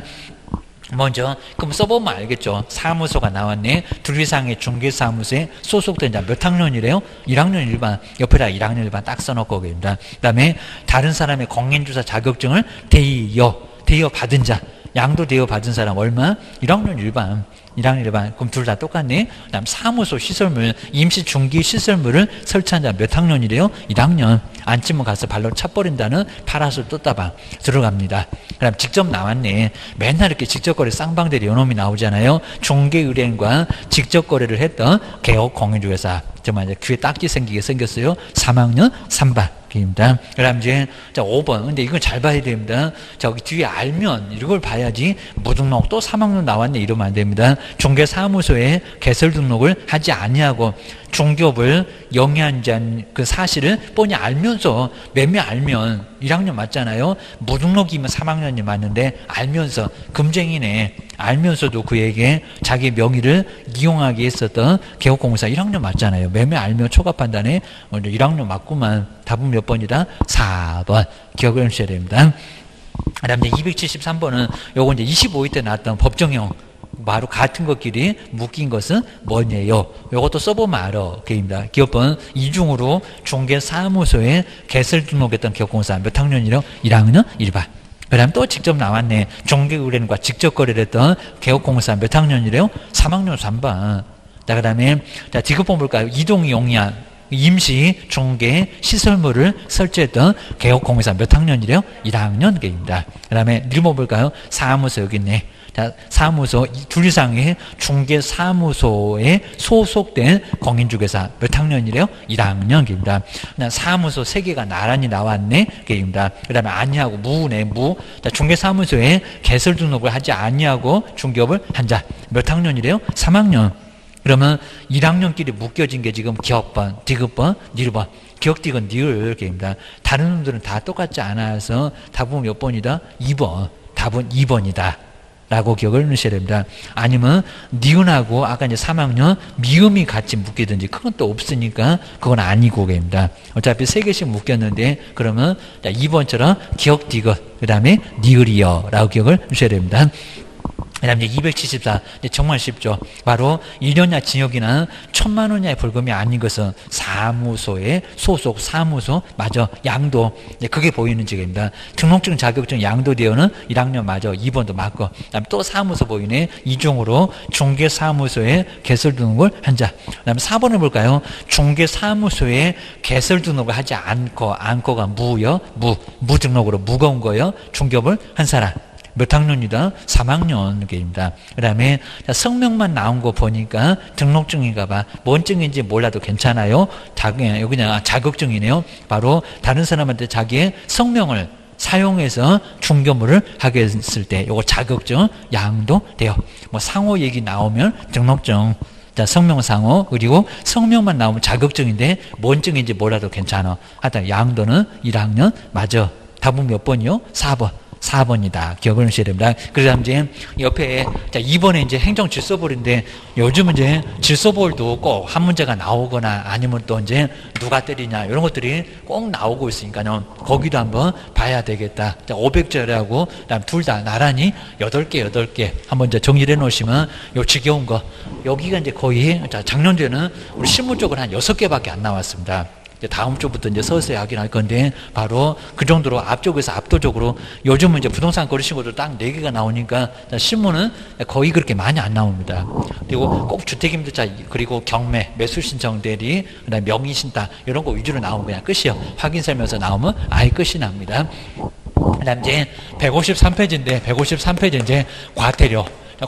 먼저 그럼 써보면 알겠죠. 사무소가 나왔네. 둘 이상의 중개사무소에 소속된 자 몇 학년이래요? 1학년 일반 옆에다 1학년 일반 딱 써놓고 계십니다. 그 다음에 다른 사람의 공인주사 자격증을 대여 받은 자 양도 대여 받은 사람 얼마? 1학년 일반 그럼 둘 다 똑같네. 그 다음 사무소 시설물 임시 중기 시설물을 설치한 자 몇 학년이래요? 1학년 안 치면 가서 발로 차버린다는 파라솔 떴다방 들어갑니다. 그 다음 직접 나왔네. 맨날 이렇게 직접거래 쌍방대리 요놈이 나오잖아요. 중개의뢰인과 직접거래를 했던 개업 공인중개사 정말 이제 귀에 딱지 생기게 생겼어요. 3학년 3반 입니다. 그 다음 이제 자 5번 근데 이건 잘 봐야 됩니다. 저기 뒤에 알면 이걸 봐야지 무등록 또 3학년 나왔네 이러면 안 됩니다. 중개사무소에 개설 등록을 하지 아니하고 중개업을 영위한 그 사실을 뻔히 알면서 매매 알면 1학년 맞잖아요. 무등록이면 3학년이 맞는데 알면서 금쟁이네. 알면서도 그에게 자기 명의를 이용하게 했었던 개업공사 1학년 맞잖아요. 매매 알면 초과 판단에 1학년 맞구만. 답은 몇 번이다? 4번. 기억을 해주셔야 됩니다. 그 다음에 273번은 요거 이제 25회 때 나왔던 법정형 바로 같은 것끼리 묶인 것은 뭐냐요? 요것도 써보면 알아. 게임입니다. 기업은 이중으로 중개사무소에 개설 등록했던 기업공사 몇 학년이요? 1학년 1반. 그 다음 또 직접 나왔네. 중개의뢰인과 직접 거래를 했던 개업공사 몇 학년이래요? 3학년 3반. 자, 그 다음에, 자, 디귿번 볼까요? 이동용량, 임시 중개 시설물을 설치했던 개업공사 몇 학년이래요? 1학년 계입니다. 그 다음에 1번 볼까요? 사무소 여기 있네. 자, 사무소, 둘 이상의 중개사무소에 소속된 공인중개사 몇 학년이래요? 1학년 계입니다. 사무소 3개가 나란히 나왔네 계입니다. 그 다음에 아니하고 무네, 자, 중개사무소에 개설 등록을 하지 아니하고 중개업을 한 자 몇 학년이래요? 3학년. 그러면 1학년끼리 묶여진 게 지금 기억번, 디귿번, 니르번. 기억, 디귿, 니을 게입니다. 다른 놈들은 다 똑같지 않아서 답은 몇 번이다? 2번. 답은 2번이다. 라고 기억을 넣으셔야 됩니다. 아니면 니은하고 아까 이제 3학년 미음이 같이 묶이든지 그건 또 없으니까 그건 아니고 계입니다. 어차피 3개씩 묶였는데 그러면 2번처럼 기억, 디귿 그 다음에 니을이요 라고 기억을 넣으셔야 됩니다. 그다음 이제 274, 이제 정말 쉽죠. 바로 1년이나 징역이나 1,000만 원 이하의 벌금이 아닌 것은 사무소에 소속, 사무소, 마저 양도, 이제 그게 보이는 지경입니다. 등록증, 자격증, 양도 대여는 1학년 마저 2번도 맞고, 그다음 또 사무소 보이네. 이중으로 중개사무소에 개설 등록을 한 자. 그다음 4번을 볼까요? 중개사무소에 개설 등록을 하지 않고가 무요, 무등록으로 무거운 거요. 중개업을 한 사람. 몇 학년이다? 3학년입니다. 그 다음에 성명만 나온 거 보니까 등록증인가 봐. 뭔 증인지 몰라도 괜찮아요. 여기 그냥 자격증이네요. 바로 다른 사람한테 자기의 성명을 사용해서 중개업을 하게 했을 때 요거 자격증 양도 돼요. 뭐 상호 얘기 나오면 등록증, 자, 성명상호, 그리고 성명만 나오면 자격증인데 뭔 증인지 몰라도 괜찮아. 하여튼 양도는 1학년 맞아. 답은 몇 번이요? 4번. 4번이다. 기억을 하셔야 됩니다. 그다음 이제 옆에 자 2번에 이제 행정 질서벌인데 요즘 이제 질서벌도 꼭 한 문제가 나오거나 아니면 또 이제 누가 때리냐 이런 것들이 꼭 나오고 있으니까요. 거기도 한번 봐야 되겠다. 자 500자리하고 그다음 둘 다 나란히 8개 한번 이제 정리를 해 놓으시면 요 지겨운 거 여기가 이제 거의 자 작년도에는 우리 실무 쪽은 한 6개밖에 안 나왔습니다. 이제 다음 주부터 이제 서서히 하긴 할 건데 바로 그 정도로 앞쪽에서 압도적으로 요즘은 이제 부동산 거래 신고도 딱 4개가 나오니까 신문은 거의 그렇게 많이 안 나옵니다. 그리고 꼭 주택임대차 그리고 경매, 매수 신청 대리, 그다음에 명의 신탁 이런 거 위주로 나오면 그냥 끝이요. 확인 설명서 나오면 아예 끝이 납니다. 그다음 이제 153페이지인데 153페이지 이제 과태료.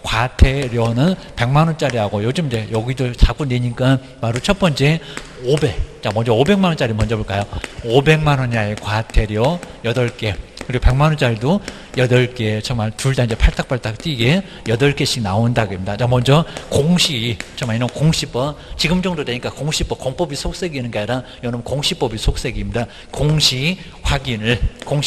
과태료는 100만 원짜리하고 요즘 이제 여기도 자꾸 내니까 바로 첫 번째 500. 자, 먼저 500만 원짜리 먼저 볼까요? 500만 원 이하의 과태료 8개. 그리고 100만 원짜리도 8개. 정말 둘 다 이제 팔딱팔딱 뛰게 8개씩 나온다고입니다. 자, 먼저 공시. 정말 이런 공시법. 지금 정도 되니까 공시법, 공법이 속색이는 게 아니라 이런 공시법이 속색입니다. 공시 확인을.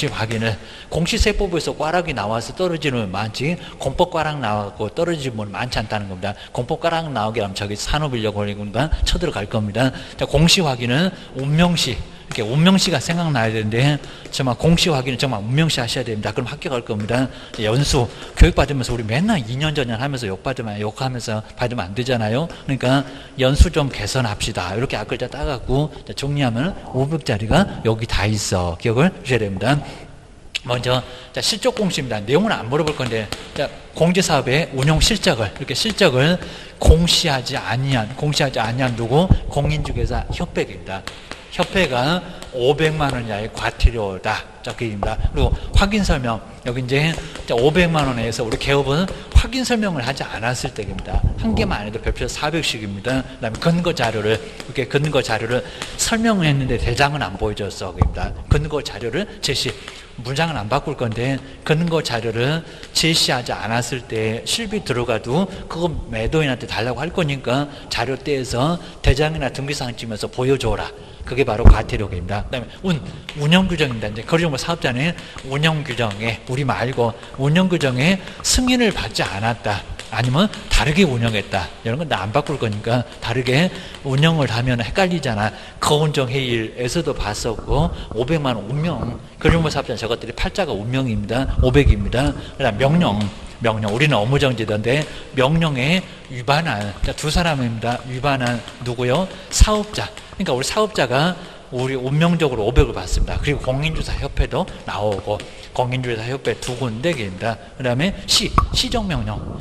공시세법에서 꽈락이 나와서 떨어지는 분 많지. 공법 꽈락 나와서 떨어지는 분 많지 않다는 겁니다. 공법 꽈락 나오게 하면 저기 산업인력 권리금단 쳐들어갈 겁니다. 자, 공시 확인은 운명시. 이렇게 운명시가 생각나야 되는데 정말 공시 확인은 정말 운명시 하셔야 됩니다. 그럼 합격할 겁니다. 연수 교육받으면서 우리 맨날 2년 전년 하면서 욕하면서 받으면 안 되잖아요. 그러니까 연수 좀 개선합시다. 이렇게 앞글자 따갖고 정리하면 500짜리가 여기 다 있어. 기억을 주셔야 됩니다. 먼저 자, 실적 공시입니다. 내용은 안 물어볼 건데 자, 공제사업의 운용 실적을 이렇게 실적을 공시하지 아니한 누구 공인중개사 협회입니다. 협회가 500만 원 이하의 과태료다. 적혀입니다. 그리고 확인 설명 여기 이제 500만 원에서 우리 개업은 확인 설명을 하지 않았을 때입니다. 한 개만 안 해도 별표 400씩입니다. 그다음에 근거 자료를 이렇게 근거 자료를 설명을 했는데 대장은 안 보여줬어. 그입니다. 근거 자료를 제시 문장은 안 바꿀 건데 근거 자료를 제시하지 않았을 때 실비 들어가도 그거 매도인한테 달라고 할 거니까 자료 떼서 대장이나 등기사항 찍으면서 보여줘라. 그게 바로 과태료입니다. 그다음에 운영규정입니다. 이제 거래정보 사업자는 운영규정에 우리 말고 운영규정에 승인을 받지 않았다. 아니면 다르게 운영했다. 이런 건 나 안 바꿀 거니까 다르게 운영을 하면 헷갈리잖아. 거운정회의에서도 봤었고 500만 원 운명 거래정보 사업자 저것들이 팔자가 운명입니다. 500입니다. 그다음 명령 우리는 업무정지던데 명령에 위반한 두 사람입니다. 위반한 누구요? 사업자. 그러니까 우리 사업자가 우리 운명적으로 500을 받습니다. 그리고 공인주사협회도 나오고 공인주사협회 2군데입니다. 그 다음에 시정명령.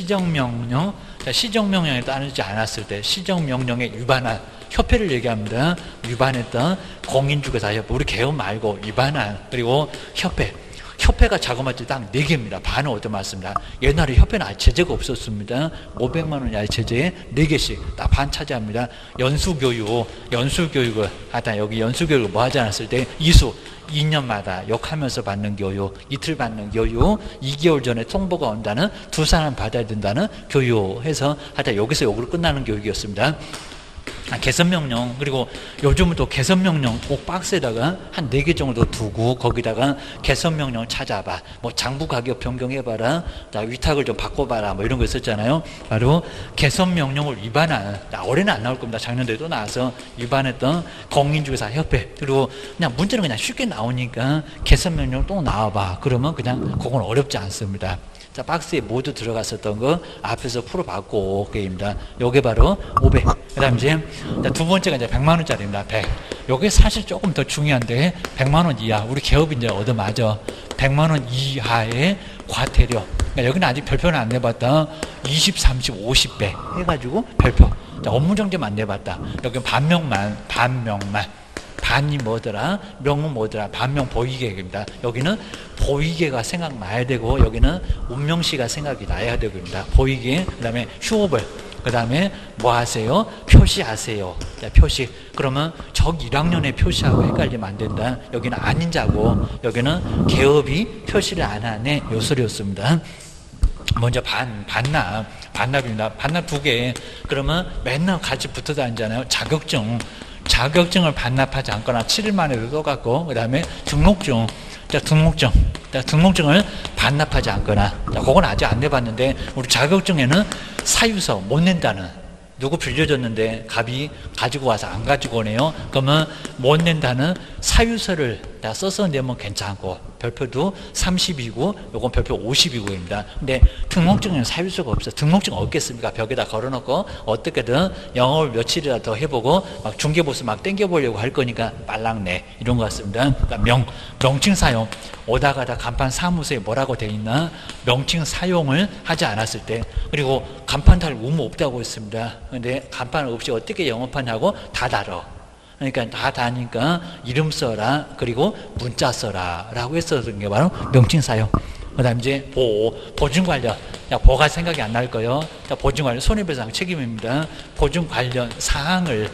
시정명령에 따르지 않았을 때 시정명령에 위반한 협회를 얘기합니다. 위반했던 공인주사협회 우리 개업 말고 위반한 그리고 협회가 자그마치 딱 4개입니다. 반은 얻어맞습니다. 옛날에 협회는 아예 제재가 없었습니다. 500만 원 이하의 제재에 4개씩 딱 반 차지합니다. 연수교육을 하여튼 여기 연수교육을 뭐 하지 않았을 때 2년마다 욕하면서 받는 교육, 이틀 받는 교육, 2개월 전에 통보가 온다는 두 사람 받아야 된다는 교육해서 하여튼 여기서 욕으로 끝나는 교육이었습니다. 개선명령, 그리고 요즘은 또 개선명령 꼭 박스에다가 한 4개 정도 두고 거기다가 개선명령 찾아봐, 뭐 장부 가격 변경해봐라, 자 위탁을 좀 바꿔봐라, 뭐 이런 거 있었잖아요. 바로 개선명령을 위반한, 올해는 안 나올 겁니다. 작년에도 나와서 위반했던 공인중개사 협회, 그리고 그냥 문제는 그냥 쉽게 나오니까 개선명령 또 나와봐, 그러면 그냥 그건 어렵지 않습니다. 자, 박스에 모두 들어갔었던 거 앞에서 풀어봤고, 게임입니다. 요게 바로 500. 그 다음 이제, 두 번째가 이제 100만원짜리입니다. 100. 요게 사실 조금 더 중요한데, 100만원 이하. 우리 개업이 이제 얻어맞아. 100만원 이하의 과태료. 그러니까 여기는 아직 별표는 안 내봤다. 20, 30, 50배 해가지고 별표. 자, 업무정지만 안 내봤다. 여기 반명만. 반이 뭐더라? 명은 뭐더라? 반명 보이계입니다. 여기는 보이계가 생각나야 되고, 여기는 운명시가 생각이 나야 되고입니다. 보이계, 그 다음에 휴업을, 그 다음에 뭐 하세요? 표시하세요. 자, 표시. 그러면 적 1학년의 표시하고 헷갈리면 안 된다. 여기는 아닌 자고, 여기는 개업이 표시를 안 하네. 요 소리였습니다. 먼저 반납입니다. 반납 2개. 그러면 맨날 같이 붙어 다니잖아요. 자격증을 반납하지 않거나 7일 만에도 똑같고, 그 다음에 등록증. 자, 등록증을 반납하지 않거나, 자, 그건 아직 안 내봤는데, 우리 자격증에는 사유서 못 낸다는, 누구 빌려줬는데 갑이 가지고 와서 안 가지고 오네요. 그러면 못 낸다는 사유서를 다 써서 내면 괜찮고, 별표도 30이고 요건 별표 50이고입니다. 근데 등록증에는 사유서가 없어. 등록증 없겠습니까? 벽에다 걸어놓고 어떻게든 영업을 며칠이라 더 해보고 막 중개보수 막 땡겨보려고 할 거니까 빨랑내, 이런 것 같습니다. 그러니까 명칭 사용, 오다 가다 간판 사무소에 뭐라고 돼 있나, 명칭 사용을 하지 않았을 때, 그리고 간판 달 의무 없다고 했습니다. 근데 간판 없이 어떻게 영업하냐고, 다 달어. 그러니까 다 다니까 이름 써라, 그리고 문자 써라 라고 했었던 게 바로 명칭 사용. 그 다음 이제 보증 관련. 보가 생각이 안 날 거예요. 보증 관련 손해배상 책임입니다. 보증 관련 사항을,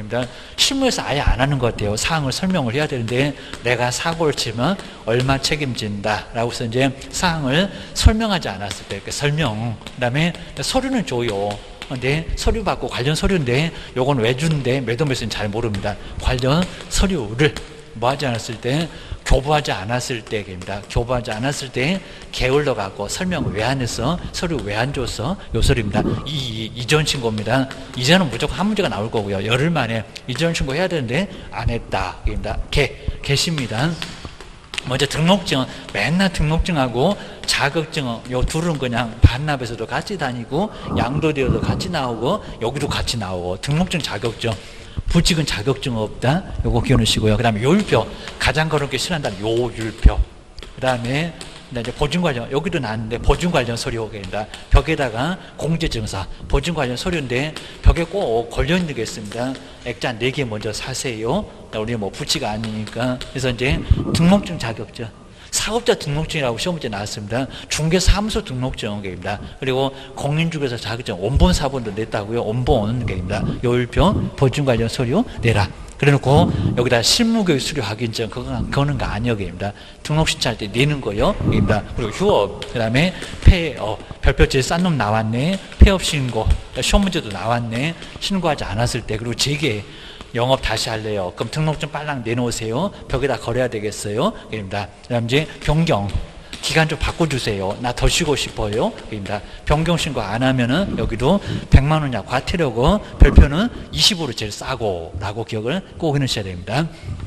실무에서 아예 안 하는 것 같아요. 사항을 설명을 해야 되는데, 내가 사고를 치면 얼마 책임진다 라고 해서 이제 사항을 설명하지 않았을 때, 설명. 그 다음에 서류는 줘요. 근데 서류 받고 관련 서류인데, 요건 왜 주는데 매도 매수는 잘 모릅니다. 관련 서류를 뭐 하지 않았을 때, 교부하지 않았을 때입니다. 교부하지 않았을 때 게을러 갖고 설명 왜 안 했어? 서류 왜 안 줬어? 요 소리입니다. 이전 신고입니다. 이전은 무조건 한 문제가 나올 거고요. 열흘 만에 이전 신고 해야 되는데 안 했다. 입니다. 개시입니다. 먼저 등록증, 맨날 등록증하고 자격증, 요 둘은 그냥 반납에서도 같이 다니고, 양도되어도 같이 나오고, 여기도 같이 나오고, 등록증, 자격증. 부칙은 자격증 없다. 요거 기억하시고요. 그 다음에 요율표. 가장 그렇게 싫어한다는 요율표. 그 다음에 이제 보증 관련, 여기도 나왔는데 보증 관련 서류입니다. 벽에다가 공제증서, 보증 관련 서류인데 벽에 꼭 걸려 있는 게 있습니다. 액자 4개 먼저 사세요. 우리 뭐 부치가 아니니까. 그래서 이제 등록증, 자격증. 사업자 등록증이라고 시험 문제 나왔습니다. 중개사무소 등록증입니다. 그리고 공인중개사 자격증, 원본 사본도 냈다고요. 원본입니다. 요율표, 보증 관련 서류 내라. 그래놓고 여기다 실무교육 수료 확인증, 그거는 거 아니역입니다. 등록 신청할 때 내는 거요. 입니다. 그리고 휴업, 그 다음에 폐업, 별표 제일 싼 놈 나왔네. 폐업 신고, 시험 문제도 나왔네. 신고하지 않았을 때, 그리고 재개. 영업 다시 할래요. 그럼 등록증 빨랑 내놓으세요. 벽에다 걸어야 되겠어요. 입니다. 그 다음 이제 변경. 기간 좀 바꿔주세요. 나 더 쉬고 싶어요. 입니다. 변경 신고 안 하면은 여기도 100만 원이야 과태료고, 별표는 20으로 제일 싸고 라고 기억을 꼭 해놓으셔야 됩니다.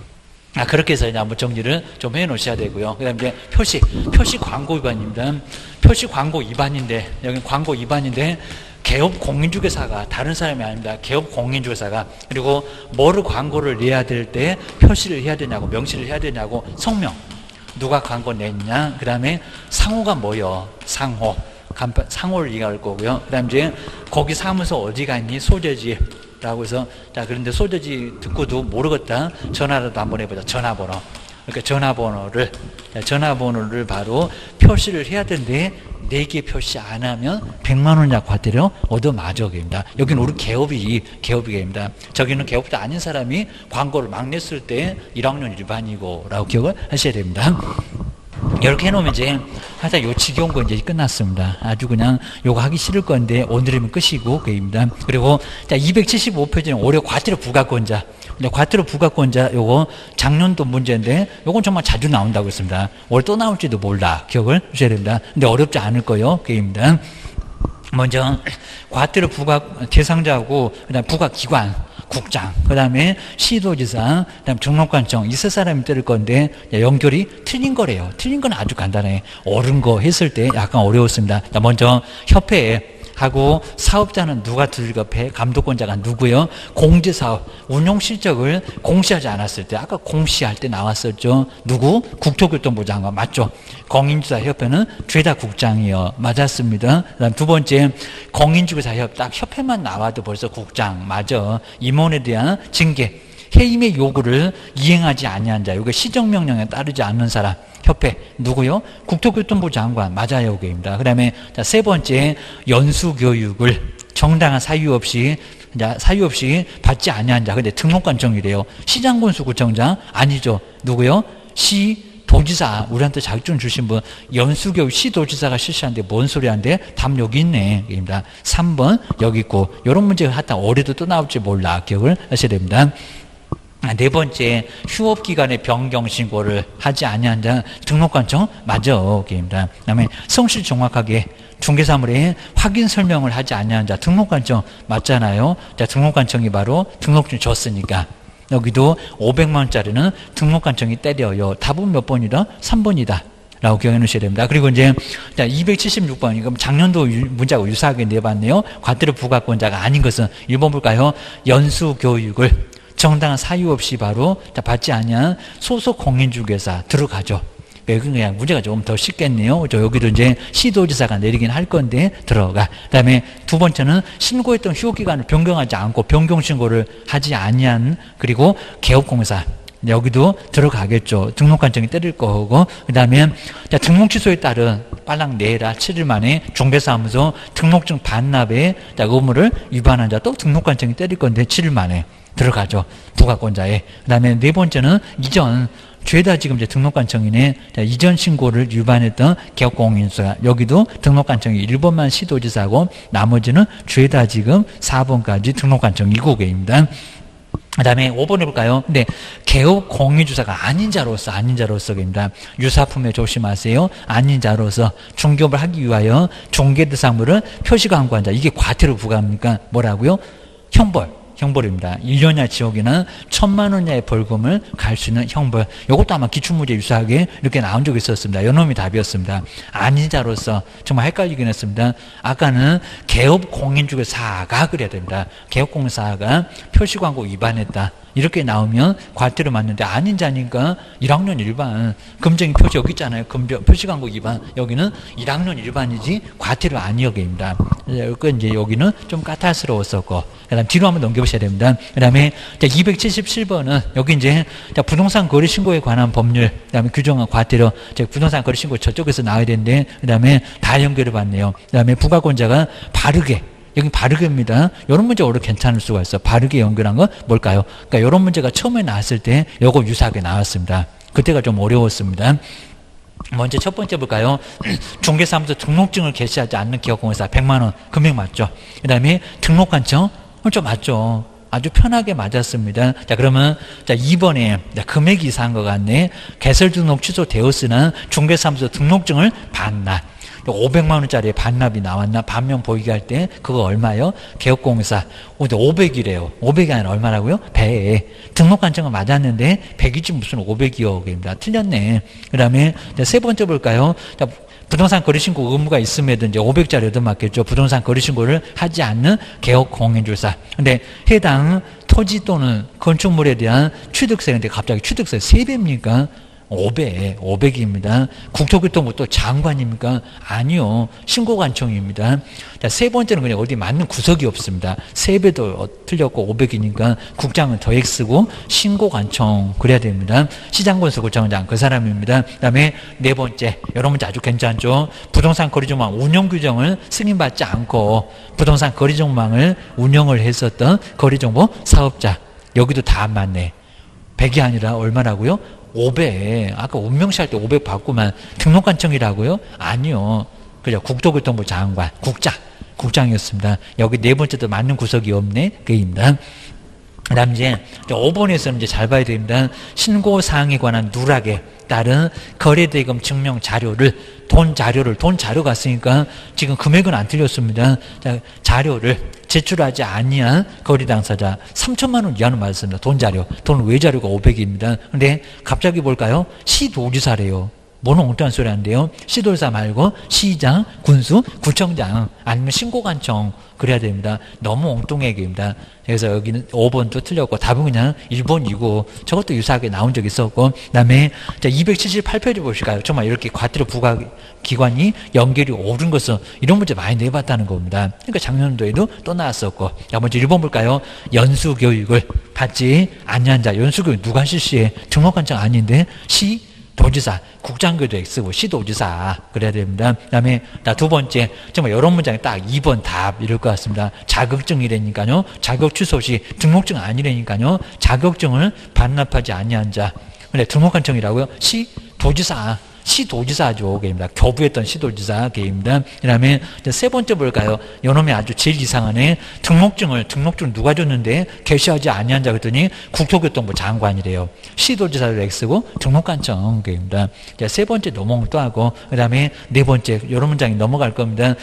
그렇게 해서 이제 한번 정리를 좀 해 놓으셔야 되고요. 그 다음에 이제 표시 광고 위반입니다. 표시 광고 위반인데, 여기 광고 위반인데, 개업 공인중개사가 다른 사람이 아닙니다. 개업 공인중개사가, 그리고 뭐를 광고를 내야 될 때 표시를 해야 되냐고, 명시를 해야 되냐고, 성명. 누가 광고 냈냐? 그 다음에 상호가 뭐요? 상호를 얘기할 거고요. 그 다음에 이제 거기 사무소 어디가 있니? 소재지. 라고 해서, 자, 그런데 소재지 듣고도 모르겠다. 전화라도 한번 해보자. 전화번호. 그러니까 전화번호를 바로 표시를 해야 되는데, 4개 표시 안 하면 100만 원 이하 과태료 얻어맞어입니다. 여기는 우리 개업이입니다. 저기는 개업도 아닌 사람이 광고를 막 냈을 때 1학년 일반이고 라고 기억을 하셔야 됩니다. 이렇게 해놓으면 이제 하다 요 지겨운 거 이제 끝났습니다. 아주 그냥 요거 하기 싫을 건데 오늘이면 끝이고 그입니다. 그리고 자 275페이지는 올해 과태료 부가권자. 과태료 부가권자 요거 작년도 문제인데 요건 정말 자주 나온다고 했습니다. 올 또 나올지도 몰라. 기억을 주셔야 됩니다. 근데 어렵지 않을 거요. 그입니다. 먼저 과태료 부과 대상자하고 그다음 부과기관 국장, 그 다음에 시도지사, 그 다음 등록관청, 이 세 사람이 때릴 건데, 연결이 틀린 거래요. 틀린 건 아주 간단해. 옳은 거 했을 때 약간 어려웠습니다. 먼저, 협회에 하고 사업자는 누가 들급해? 감독권자가 누구요? 공제사업, 운용실적을 공시하지 않았을 때, 아까 공시할 때 나왔었죠. 누구? 국토교통부 장관, 맞죠? 공인주사협회는 죄다 국장이요. 맞았습니다. 그 다음 두 번째, 공인주사협, 딱 협회만 나와도 벌써 국장, 맞아. 임원에 대한 징계, 해임의 요구를 이행하지 아니한 자, 이거 시정명령에 따르지 않는 사람, 협회 누구요? 국토교통부 장관 맞아요, 그입니다. 그다음에 세 번째 연수교육을 정당한 사유 없이 받지 아니한 자. 근데 등록관청이래요. 시장군수구청장 아니죠. 누구요? 도지사, 우리한테 자격증 주신 분, 연수교육 시도지사가 실시하는데 뭔 소리 하는데? 답 여기 있네. 입니다. 3번 여기 있고, 이런 문제가 하여튼 올해도 또 나올지 몰라. 기억을 하셔야 됩니다. 네 번째, 휴업기간의 변경 신고를 하지 아니한 자, 등록관청 맞아. 입니다. 그 다음에 성실 정확하게 중개사물에 확인 설명을 하지 아니한 자, 등록관청 맞잖아요. 자, 등록관청이 바로 등록증 줬으니까. 여기도 500만 원짜리는 등록관청이 때려요. 답은 몇 번이다? 3번이다. 라고 기억해 놓으셔야 됩니다. 그리고 이제, 자, 276번. 이거 작년도 문자하고 유사하게 내봤네요. 과태료 부과권자가 아닌 것은 1번 볼까요? 연수교육을 정당한 사유 없이 바로 받지 아니한 소속 공인중개사 들어가죠. 그냥 문제가 조금 더 쉽겠네요. 여기도 이제 시도지사가 내리긴 할 건데 들어가. 그다음에 두 번째는 신고했던 휴업기간을 변경하지 않고 변경신고를 하지 아니한 그리고 개업공사. 여기도 들어가겠죠. 등록관청이 때릴 거고. 그다음에 등록 취소에 따른 빨랑 내라 7일 만에 중개사무소 등록증 반납에 의무를 위반한 자 또 등록관청이 때릴 건데 7일 만에 들어가죠. 부가권자에. 그 다음에 네 번째는 이전, 죄다 지금 이제 등록관청이네. 자, 이전 신고를 위반했던 개업공인수가 여기도 등록관청이 1번만 시도지사고 나머지는 죄다 지금 4번까지 등록관청이고 계입니다. 그 다음에 5번 해볼까요? 근데 개업 공인주사가 아닌 자로서입니다. 유사품에 조심하세요. 아닌 자로서 중개업을 하기 위하여 중개대상물을 표시광고한 자. 이게 과태료 부과입니까? 뭐라고요? 형벌입니다. 1년 이하 지옥이나 1,000만 원 이하의 벌금을 갈 수 있는 형벌. 이것도 아마 기출문제 유사하게 이렇게 나온 적이 있었습니다. 이놈이 답이었습니다. 아닌 자로서 정말 헷갈리긴 했습니다. 아까는 개업공인중개사가 그래야 됩니다. 개업공사가 표시광고 위반했다. 이렇게 나오면 과태료 맞는데 아닌 자니까 1학년 일반 금정이 표시 여기 있잖아요. 표시광고 위반. 여기는 1학년 일반이지 과태료 아니여기입니다. 이제 여기는 좀 까탈스러웠었고 그다음 뒤로 한번 넘겨보셔야 됩니다. 그다음에 277번은 여기 이제 부동산 거래 신고에 관한 법률 그다음에 규정한 과태료 부동산 거래 신고 저쪽에서 나와야 되는데 그다음에 다 연결해 봤네요. 그다음에 부가권자가 바르게 여기 바르게입니다. 이런 문제 오히려 괜찮을 수가 있어. 바르게 연결한 건 뭘까요? 그러니까 이런 문제가 처음에 나왔을 때 요거 유사하게 나왔습니다. 그때가 좀 어려웠습니다. 먼저 첫 번째 볼까요? 중개사무소 등록증을 개시하지 않는 기업공사 100만 원 금액 맞죠? 그 다음에 등록관청 좀 맞죠? 아주 편하게 맞았습니다. 자, 그러면, 2번에 금액이 이상한 것 같네. 개설 등록 취소되었으나 중개사무소 등록증을 반납. 500만 원짜리 반납이 나왔나? 반면 보이게 할 때 그거 얼마요? 개업공사 500이래요. 500이 아니라 얼마라고요? 100. 등록관청은 맞았는데 100이지 무슨 500이요. 틀렸네. 그 다음에 세 번째 볼까요? 자, 부동산 거래신고 의무가 있음에도 이제 500짜리 얻어맞겠죠. 부동산 거래신고를 하지 않는 개업공인주사. 근데 해당 토지 또는 건축물에 대한 취득세, 근데 갑자기 취득세 3배입니까? 500입니다. 국토교통부 또 장관입니까? 아니요. 신고관청입니다. 자, 세 번째는 그냥 어디 맞는 구석이 없습니다. 3배도 틀렸고 500이니까 국장은 더 X고 신고관청 그래야 됩니다. 시장군수구청장 그 사람입니다. 그 다음에 네 번째 여러 문제 아주 괜찮죠. 부동산 거래정망 운영규정을 승인받지 않고 부동산 거래정망을 운영을 했었던 거래정보 사업자 여기도 다 안 맞네. 100이 아니라 얼마라고요? 500. 아까 운명시 할 때 500 받고만 등록관청이라고요? 아니요. 그죠. 국토교통부 장관, 국장이었습니다. 여기 네 번째도 맞는 구석이 없네. 그입니다. 그 다음 이제 5번에서는 이제 잘 봐야 됩니다. 신고사항에 관한 누락에 따른 거래대금 증명 자료를, 돈 자료가 있으니까 지금 금액은 안 틀렸습니다. 자, 자료를 제출하지 아니한 거래 당사자 3천만 원 이하는 맞았습니다. 돈 자료. 돈 외자료가 500입니다. 근데 갑자기 볼까요? 시도지사래요. 뭐는 엉뚱한 소리 하는데요. 시도지사 말고 시장, 군수, 구청장 아니면 신고관청 그래야 됩니다. 너무 엉뚱한 얘기입니다. 그래서 여기는 5번도 틀렸고 답은 그냥 1번이고 저것도 유사하게 나온 적이 있었고 그 다음에 278페이지 보실까요? 정말 이렇게 과태료 부과기관이 연결이 옳은 것은 이런 문제 많이 내봤다는 겁니다. 그러니까 작년도에도 또 나왔었고 자 먼저 1번 볼까요? 연수교육을 받지 아니한 자 연수교육 누가 실시해? 등록관청 아닌데 도지사, 국장교도 X고 시도지사 그래야 됩니다. 그 다음에 두 번째 정말 이런 문장이 딱 2번 답 이럴 것 같습니다. 자격증이라니까요. 자격 취소 시 등록증 아니라니까요. 자격증을 반납하지 아니한 자. 근데 등록관청이라고요? 시도지사죠. 게임입니다. 교부했던 시도지사 게임입니다. 그 다음에 세 번째 볼까요? 요놈이 아주 제일 이상하네. 등록증 누가 줬는데 개시하지 아니한 자 그랬더니 국토교통부 장관이래요. 시도지사도 X고 등록관청 게임입니다. 세 번째 너무 또 하고 그 다음에 네 번째 요런 문장이 넘어갈 겁니다.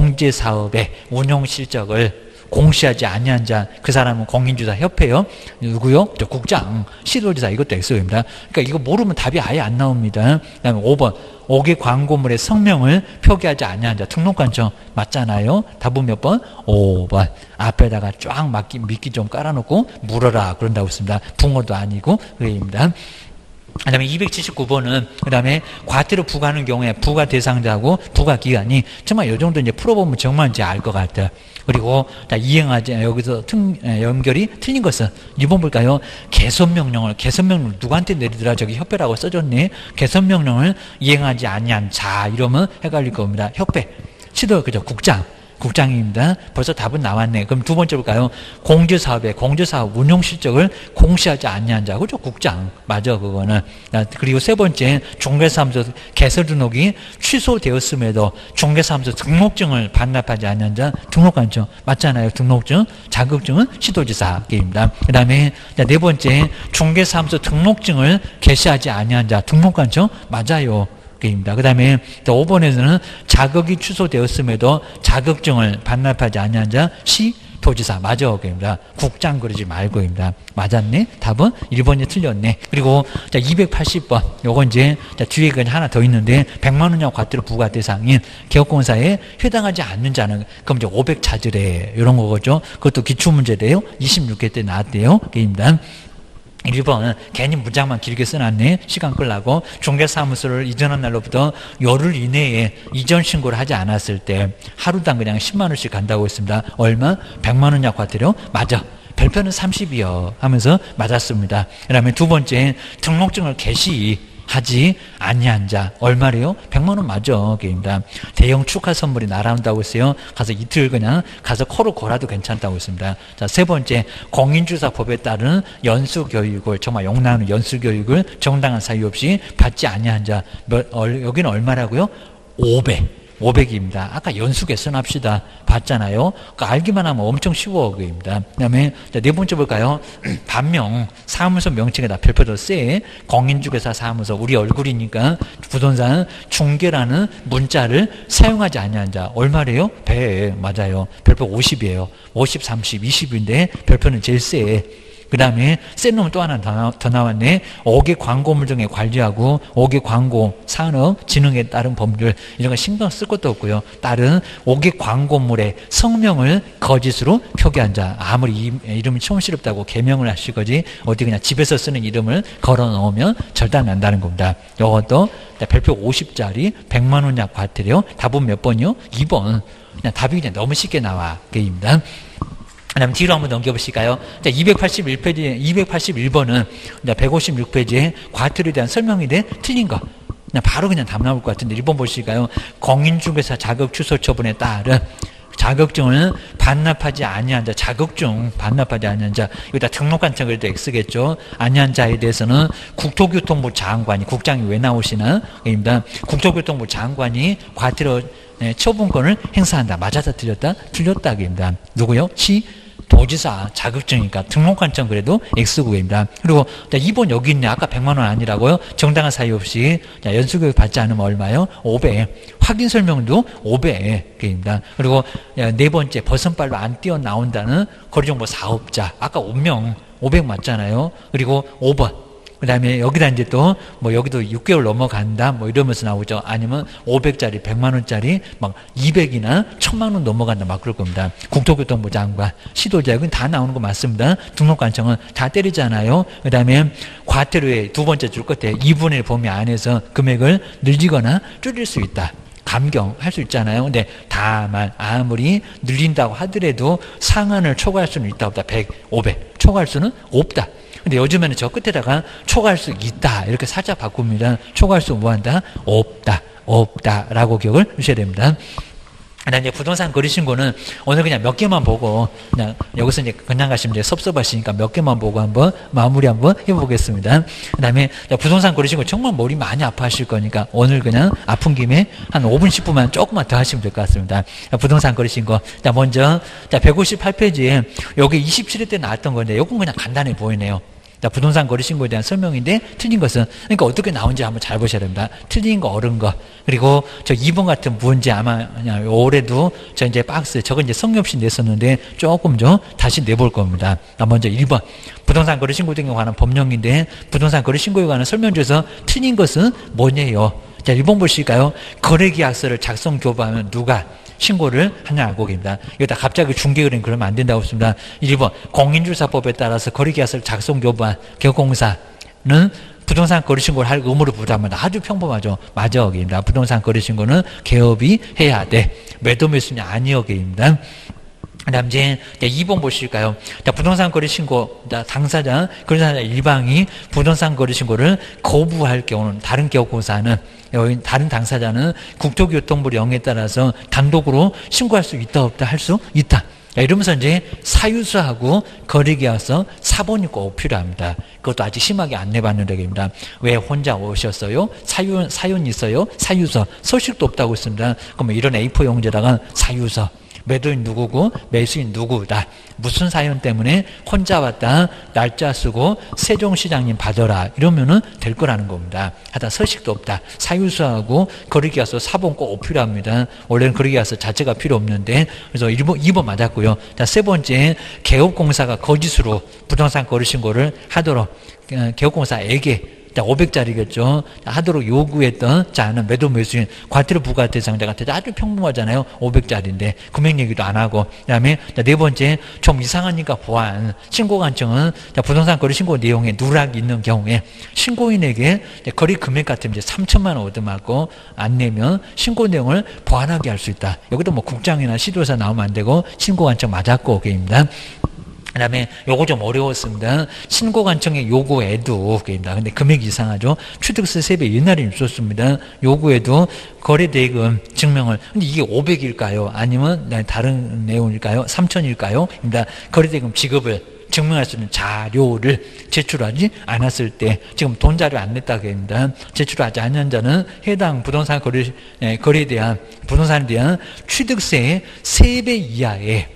공제사업의 운용실적을 공시하지 아니한 자, 그 사람은 공인주사 협회요. 누구요? 국장, 시도지사 이것도 X입니다. 그러니까 이거 모르면 답이 아예 안 나옵니다. 그 다음에 5번. 5개 광고물의 성명을 표기하지 아니한 자, 등록관청 맞잖아요. 답은 몇 번? 5번. 앞에다가 쫙 미끼 좀 깔아놓고 물어라 그런다고 했습니다. 붕어도 아니고 그입니다. 그 다음에 279번은 그 다음에 과태료 부과하는 경우에 부과 대상자하고 부과 기간이 정말 이 정도 이제 풀어보면 정말 이제 알 것 같아요. 그리고 이행하지 여기서 연결이 틀린 것은 2번 볼까요? 개선명령을 누구한테 내리더라? 저기 협회라고 써줬네. 개선명령을 이행하지 아니한 자 이러면 헷갈릴 겁니다. 협회 시도 그죠? 국장입니다. 벌써 답은 나왔네. 그럼 두 번째 볼까요? 공제사업 운용 실적을 공시하지 아니한 자. 그죠? 국장. 맞아, 그거는. 그리고 세 번째, 중개사무소 개설 등록이 취소되었음에도 중개사무소 등록증을 반납하지 아니한 자. 등록관청. 맞잖아요. 등록증. 자격증은 시도지사입니다. 그 다음에 네 번째, 중개사무소 등록증을 개시하지 아니한 자. 등록관청. 맞아요. 입니다. 그 다음에 5번에서는 자격이 취소되었음에도 자격증을 반납하지 아니한 자 시도지사 맞아입니다. 국장 그러지 말고입니다. 맞았네. 답은 1번이 틀렸네. 그리고 280번 요거 이제 뒤에 그냥 하나 더 있는데 100만 원 이하 과태료 부과 대상인 개업공사에 해당하지 않는 자는 그럼 이제 500 찾으래 이런 거죠. 그것도 기출문제래요. 26회 때 나왔대요. 입니다. 1번은 괜히 문장만 길게 써놨네. 시간 끌라고. 중개사무소를 이전한 날로부터 열흘 이내에 이전 신고를 하지 않았을 때 하루당 그냥 10만 원씩 간다고 했습니다. 얼마? 100만 원 이하 과태료? 맞아. 별표는 30이요 하면서 맞았습니다. 그 다음에 두 번째 등록증을 개시하지 아니한 자 얼마래요? 100만 원 맞아. 게임입니다. 대형 축하 선물이 날아온다고 했어요. 가서 이틀 그냥 가서 코를 골아도 괜찮다고 했습니다. 자, 세 번째 공인주사법에 따른 연수교육을 정말 용나는 연수교육을 정당한 사유 없이 받지 아니한 자 여기는 얼마라고요? 500입니다. 아까 연수계 써납시다. 봤잖아요. 알기만 하면 엄청 쉬워. 그입니다. 그 다음에 네 번째 볼까요? 반명, 사무소 명칭에다 별표 더 세. 공인중개사 사무소, 우리 얼굴이니까 부동산 중개라는 문자를 사용하지 아니한 자. 얼마래요? 100. 맞아요. 별표 50이에요. 50, 30, 20인데 별표는 제일 세. 그 다음에 센 놈은 또 하나 더 나왔네. 5개 광고물 등에 관리하고 5개 광고 산업 진흥에 따른 법률 이런 거 신경 쓸 것도 없고요. 다른 5개 광고물의 성명을 거짓으로 표기한 자. 아무리 이름이 촌스럽다고 개명을 하실 거지 어디 그냥 집에서 쓰는 이름을 걸어 넣으면 절대 안 난다는 겁니다. 이것도 별표 50짜리 100만 원 이하 과태료. 답은 몇 번이요? 2번. 그냥 답이 그냥 너무 쉽게 나와. 그입니다. 그 다음 뒤로 한번 넘겨보실까요? 281페이지, 281번은 156페이지에 과태료에 대한 설명인데 틀린 거. 그냥 바로 그냥 답 나올 것 같은데 1번 보실까요? 공인중개사 자격 취소 처분에 따른 자격증을 반납하지 아니한 자, 자격증 반납하지 아니한 자, 여기다 등록한청 그래도 X겠죠. 아니한 자에 대해서는 국토교통부 장관이, 국장이 왜 나오시나? 입니다. 국토교통부 장관이 과태료 처분권을 행사한다. 맞았다, 틀렸다? 틀렸다, 입니다. 누구요? 도지사 자격증이니까 등록한청 그래도 X국입니다. 그리고 2번 여기 있네. 아까 100만 원 아니라고요? 정당한 사유 없이 연수교육 받지 않으면 얼마요? 500. 확인 설명도 500입니다. 그리고 네 번째 버선발로 안 뛰어나온다는 거리정보 사업자. 아까 5명 500 맞잖아요. 그리고 5번. 그 다음에 여기다 이제 또, 여기도 6개월 넘어간다, 이러면서 나오죠. 아니면 500짜리, 100만원짜리, 200이나 1000만원 넘어간다, 그럴 겁니다. 국토교통부 장관, 시도자, 여긴 다 나오는 거 맞습니다. 등록관청은 다 때리잖아요. 그 다음에 과태료에 두 번째 줄 끝에 2분의 1 범위 안에서 금액을 늘리거나 줄일 수 있다. 감경할 수 있잖아요. 근데 다만 아무리 늘린다고 하더라도 상한을 초과할 수는 있다 없다. 100, 500 초과할 수는 없다. 근데 요즘에는 저 끝에다가 초과할 수 있다 이렇게 살짝 바꿉니다. 초과할 수 뭐한다? 없다라고 기억을 주셔야 됩니다. 이제 부동산 거래신고는 오늘 그냥 몇 개만 보고 그냥 여기서 이제 그냥 가시면 이제 섭섭하시니까 몇 개만 보고 한번 마무리 한번 해보겠습니다. 그다음에 부동산 거래신고 정말 머리 많이 아파하실 거니까 오늘 그냥 아픈 김에 한 5분 10분만 조금만 더 하시면 될 것 같습니다. 부동산 거래신고 먼저 158페이지에 여기 27회 때 나왔던 건데 이건 그냥 간단해 보이네요. 부동산 거래신고에 대한 설명인데 틀린 것은 그러니까 어떻게 나온지 한번 잘 보셔야 됩니다. 틀린 거 옳은 거 그리고 저 2번 같은 문제 아마 올해도 저 이제 박스 저거 이제 성의 없이 냈었는데 조금 좀 다시 내볼 겁니다. 먼저 1번 부동산 거래신고 등에 관한 법령인데 부동산 거래신고에 관한 설명조에서 틀린 것은 뭐냐요? 자 1번 보실까요? 거래계약서를 작성 교부하면 누가 신고를 하냐고 입니다. 여기다 갑자기 중개거래는 그러면 안 된다고 했습니다. 1번 공인중개사법에 따라서 거래계약서를 작성 교부한 개업공사는 부동산 거래신고를 할 의무를 부담한다. 아주 평범하죠. 맞아 여기입니다. 부동산 거래신고는 개업이 해야 돼. 매도 매수냐 아니요 여기입니다. 그 다음 이제 2번 보실까요? 부동산 거래신고 당사자, 거래사자 일방이 부동산 거래신고를 거부할 경우는 다른 개업공사는 다른 당사자는 국토교통부령에 따라서 단독으로 신고할 수 있다 없다 할 수 있다. 이러면서 이제 사유서하고 거래계약서 사본이 꼭 필요합니다. 그것도 아직 심하게 안 내봤는데 입니다. 왜 혼자 오셨어요? 사연 있어요? 사유서 소식도 없다고 했습니다. 그러면 이런 A4 용지에다가 사유서 매도인 누구고 매수인 누구다. 무슨 사연 때문에 혼자 왔다. 날짜 쓰고 세종시장님 받아라. 이러면은 될 거라는 겁니다. 하다 서식도 없다. 사유서하고 거래계약서 사본 꼭 필요합니다. 원래는 거래계약서 자체가 필요 없는데 그래서 2번 맞았고요. 세 번째 개업공사가 거짓으로 부동산 거래신고를 하도록 개업공사에게 500짜리겠죠. 하도록 요구했던 자는 매도 매수인 과태료 부과 대상자한테 아주 평범하잖아요. 500짜리인데 금액 얘기도 안 하고 그다음에 네 번째 좀 이상하니까 보안 신고관청은 부동산 거래 신고 내용에 누락이 있는 경우에 신고인에게 거래 금액 같은 이제 3천만 원 얻어맞고 안 내면 신고 내용을 보완하게 할 수 있다. 여기도 국장이나 시도사 나오면 안 되고 신고관청 맞았고 오케이입니다. 그 다음에 요거 좀 어려웠습니다. 신고관청의 요구에도 근데 금액이 이상하죠. 취득세 3배 옛날에 있었습니다. 요구에도 거래대금 증명을 근데 이게 500일까요? 아니면 다른 내용일까요? 3천일까요? 거래대금 지급을 증명할 수 있는 자료를 제출하지 않았을 때 지금 돈 자료 안 냈다고 합니다. 제출하지 않은 자는 해당 부동산 거래에 대한 부동산에 대한 취득세의 3배 이하의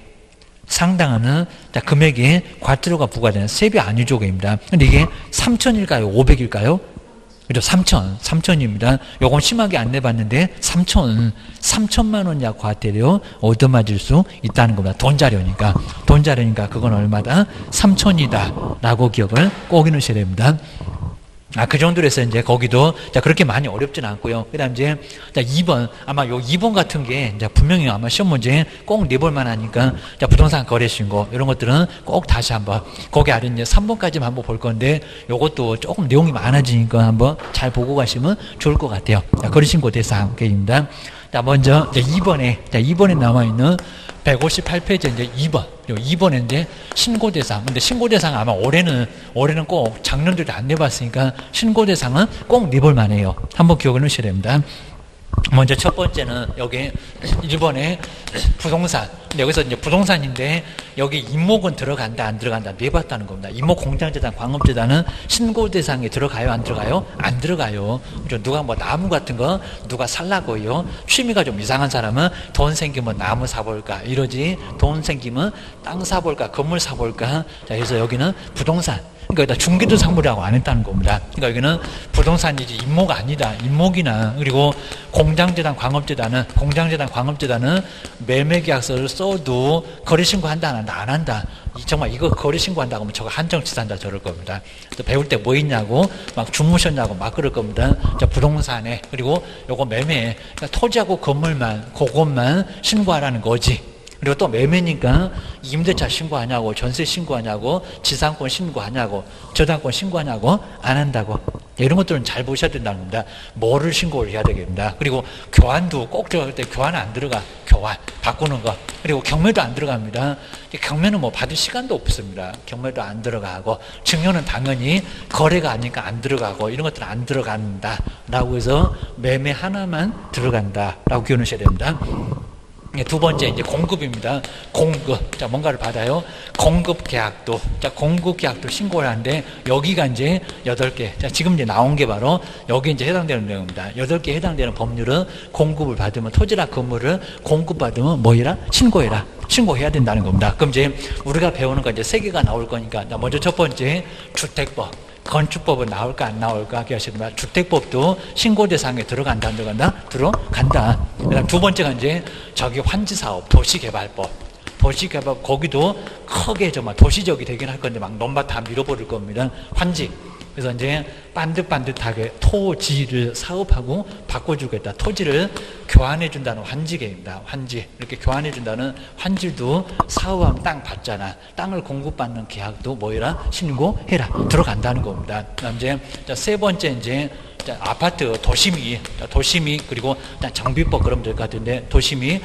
상당하는 금액의 과태료가 부과되는 3배 안유조입니다. 근데 이게 3천일까요? 500일까요? 그죠? 3천입니다. 요건 심하게 안 내봤는데 3천만 원 이하 과태료 얻어맞을 수 있다는 겁니다. 돈 자료니까 그건 얼마다? 3천이다 라고 기억을 꼭 해놓으셔야 됩니다. 그 정도로 해서 이제 거기도 그렇게 많이 어렵진 않고요. 그 다음 이제 2번 아마 요 2번 같은 게 이제 분명히 아마 시험 문제에 꼭 내볼 만하니까 부동산 거래신고 이런 것들은 꼭 다시 한번 거기 아래 이제 3번까지만 한번 볼 건데 요것도 조금 내용이 많아지니까 한번 잘 보고 가시면 좋을 것 같아요. 거래신고 대상 게임입니다. 먼저 이제 2번에 남아있는 158페이지 이제 2번에 이제 신고대상. 근데 신고대상 아마 올해는 꼭 작년들도 안 내봤으니까 신고대상은 꼭 내볼 만해요. 한번 기억을 하셔야 됩니다. 먼저 첫 번째는 여기 1번에 부동산. 여기서 이제 부동산인데 여기 임목은 들어간다 안 들어간다 내봤다는 겁니다. 임목 공장재단 광업재단은 신고 대상에 들어가요 안 들어가요? 안 들어가요. 누가 뭐 나무 같은 거 누가 살라고요. 취미가 좀 이상한 사람은 돈 생기면 나무 사볼까 이러지, 돈 생기면 땅 사볼까 건물 사볼까. 자, 그래서 여기는 부동산. 그러니까 중개도 상물이라고 안 했다는 겁니다. 그러니까 여기는 부동산이지 임목 아니다. 임목이나 그리고 공장재단 광업재단은 매매계약서를 써도 거래신고한다 안 한다? 안 한다. 정말 이거 거래신고한다고 하면 저거 한정치산다 저럴 겁니다. 또 배울 때 뭐 있냐고 막 주무셨냐고 막 그럴 겁니다. 자, 부동산에 그리고 요거 매매, 그러니까 토지하고 건물만 그것만 신고하라는 거지. 그리고 또 매매니까 임대차 신고하냐고, 전세 신고하냐고, 지상권 신고하냐고, 저당권 신고하냐고, 안 한다고. 이런 것들은 잘 보셔야 된다는 겁니다. 뭐를 신고를 해야 되겠습니다. 그리고 교환도 꼭 들어갈 때 교환 안 들어가. 교환, 바꾸는 거. 그리고 경매도 안 들어갑니다. 경매는 뭐 받을 시간도 없습니다. 경매도 안 들어가고, 증여는 당연히 거래가 아니니까 안 들어가고, 이런 것들은 안 들어간다. 라고 해서 매매 하나만 들어간다. 라고 기억하셔야 됩니다. 두 번째 이제 공급입니다. 공급. 자, 뭔가를 받아요. 공급 계약도. 자, 공급 계약도 신고를 하는데 여기가 이제 8개. 자, 지금 이제 나온 게 바로 여기 이제 해당되는 내용입니다. 8개 해당되는 법률은 공급을 받으면 토지나 건물을 공급받으면 뭐해라? 신고해라. 신고해야 된다는 겁니다. 그럼 이제 우리가 배우는 거 이제 3개가 나올 거니까. 자, 먼저 첫 번째 주택법. 건축법은 나올까 안 나올까 하시면 주택법도 신고 대상에 들어간다 안 들어간다? 들어간다. 그다음 두 번째가 이제 저기 환지사업 도시개발법. 도시개발 거기도 크게 정말 도시적이 되긴 할 건데 막 논밭 다 밀어버릴 겁니다. 환지. 그래서 이제 반듯반듯하게 토지를 사업하고 바꿔주겠다. 토지를 교환해준다는 환지계입니다. 환지. 이렇게 교환해준다는 환지도 사업하면 땅 받잖아. 땅을 공급받는 계약도 뭐해라? 신고해라. 들어간다는 겁니다. 그다음 이제 세 번째 이제 아파트 도심이 그리고 정비법 그러면 될 것 같은데 도심이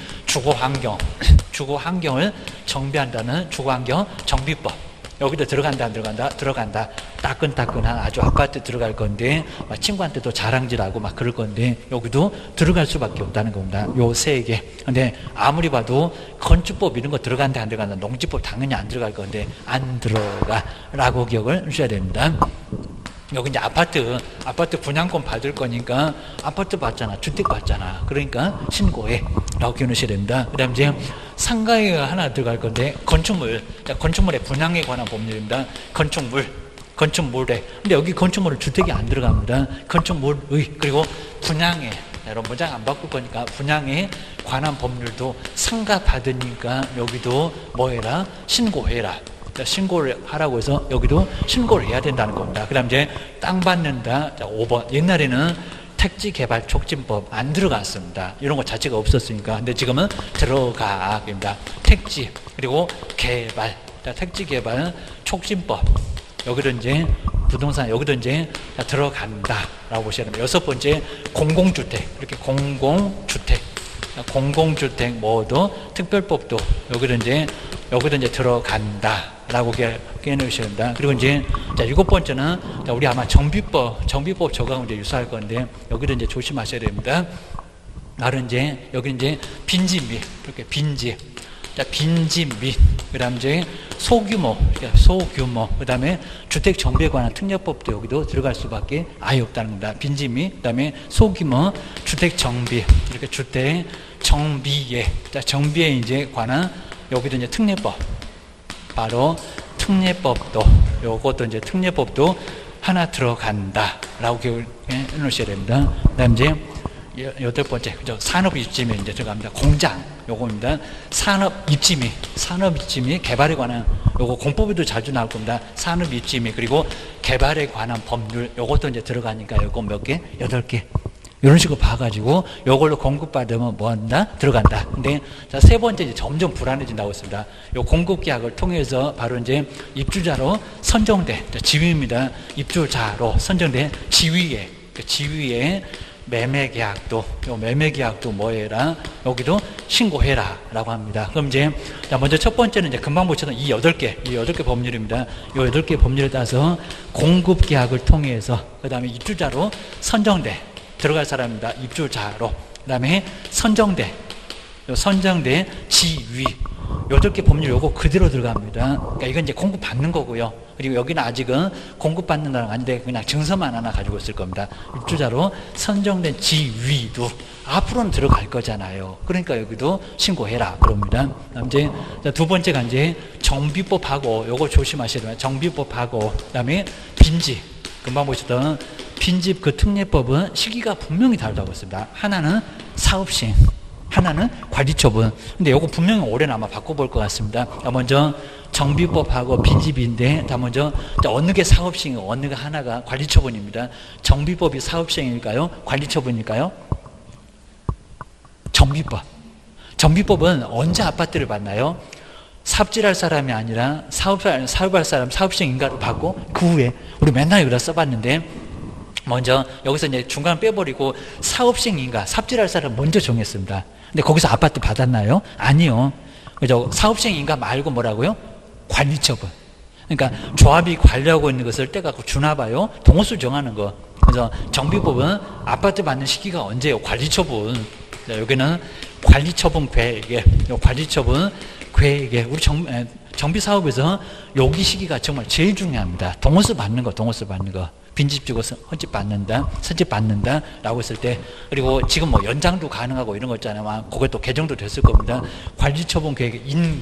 주거환경을 정비한다는 주거환경 정비법. 여기도 들어간다 안 들어간다? 들어간다. 따끈따끈한 아주 아파트 들어갈 건데 막 친구한테도 자랑질하고 막 그럴 건데 여기도 들어갈 수밖에 없다는 겁니다. 요 3개. 근데 아무리 봐도 건축법 이런 거 들어간다 안 들어간다. 농지법 당연히 안 들어갈 건데 안 들어가 라고 기억을 하셔야 됩니다. 여기 이제 아파트 분양권 받을 거니까 아파트 받잖아. 주택 받잖아. 그러니까 신고해. 라고 기억하셔야 됩니다. 그 다음 이제 상가가 하나 들어갈 건데 건축물의 분양에 관한 법률입니다. 건축물에. 근데 여기 건축물은 주택이 안 들어갑니다. 건축물의 그리고 분양에. 여러분 문장 안 바꿀 거니까 분양에 관한 법률도 상가 받으니까 여기도 뭐해라? 신고해라. 신고를 하라고 해서 여기도 신고를 해야 된다는 겁니다. 그 다음 이제 땅 받는다. 자, 5번. 옛날에는 택지개발촉진법 안 들어갔습니다. 이런 거 자체가 없었으니까. 근데 지금은 들어가입니다. 택지 그리고 개발. 자, 택지개발 촉진법. 여기도 이제 부동산 여기도 이제 들어간다라고 보셔야 됩니다. 6번째 공공주택. 이렇게 공공주택 뭐도 특별법도 여기도 이제 들어간다라고 깨놓으셔야 된다. 그리고 이제 7번째는 우리 아마 정비법 저거하고 이제 유사할 건데 여기도 이제 조심하셔야 됩니다. 나는 이제 여기 이제 빈지 및 이렇게 빈지 및 그다음 이제 소규모 그다음에 주택 정비에 관한 특례법도 여기도 들어갈 수밖에 아예 없다는 겁니다. 빈지 및 그다음에 소규모 주택 정비 이렇게 주택 정비에 정비에 이제 관한 여기도 이제 특례법 바로 특례법도 요것도 이제 특례법도 하나 들어간다라고 기억해 놓으셔야 됩니다. 그다음 이제 8번째 산업 입지에 이제 들어갑니다. 공장 요겁니다. 산업 입지미 개발에 관한 요거 공법에도 자주 나올 겁니다. 산업 입지미 그리고 개발에 관한 법률 요것도 이제 들어가니까 요거 몇 개? 8개. 이런 식으로 봐가지고 요걸로 공급받으면 뭐 한다? 들어간다. 근데 자, 세 번째 이제 점점 불안해진다고 했습니다. 요 공급계약을 통해서 바로 이제 입주자로 선정돼 지위입니다. 입주자로 선정돼 지위에 매매계약도 뭐해라? 여기도 신고해라 라고 합니다. 그럼 이제 먼저 첫 번째는 이제 금방 보셨던 이 8개 법률입니다. 이 8개 법률에 따라서 공급계약을 통해서 그 다음에 입주자로 선정돼 들어갈 사람입니다. 입주자로 그 다음에 선정대, 선정대, 지위. 8개 법률 요거 그대로 들어갑니다. 그러니까 이건 이제 공급받는 거고요. 그리고 여기는 아직은 공급받는다는 거 아닌데 그냥 증서만 하나 가지고 있을 겁니다. 입주자로 선정된 지위도 앞으로는 들어갈 거잖아요. 그러니까 여기도 신고해라 그럽니다. 이제 두 번째가 이제 정비법하고 요거 조심하셔야 돼요. 정비법하고 그다음에 빈집. 금방 보셨던 빈집 그 특례법은 시기가 분명히 다르다고 했습니다. 하나는 사업시행, 하나는 관리처분. 근데 요거 분명히 올해는 아마 바꿔볼 것 같습니다. 먼저 정비법하고 빈집인데, 다 먼저 어느 게 사업시행이고 어느 게 하나가 관리처분입니다. 정비법이 사업시행일까요? 관리처분일까요? 정비법. 정비법은 언제 아파트를 받나요? 삽질할 사람이 아니라 사업할 사람 사업시행 인가로 받고 그 후에 우리 맨날 여기다 써봤는데, 먼저 여기서 이제 중간 빼버리고 사업시행 인가, 삽질할 사람 먼저 정했습니다. 근데 거기서 아파트 받았나요? 아니요. 그죠? 사업시행 인가 말고 뭐라고요? 관리처분. 그러니까 조합이 관리하고 있는 것을 떼갖고 주나 봐요. 동호수 정하는 거. 그래서 정비법은 아파트 받는 시기가 언제예요? 관리처분. 여기는 관리처분 계획에, 관리처분 계획에 우리 정비사업에서 여기 시기가 정말 제일 중요합니다. 동호수 받는 거, 동호수 받는 거. 빈집 주고 헌집 받는다, 선집 받는다 라고 했을 때, 그리고 지금 뭐 연장도 가능하고 이런 거 있잖아요. 그것도 개정도 됐을 겁니다. 관리처분 계획에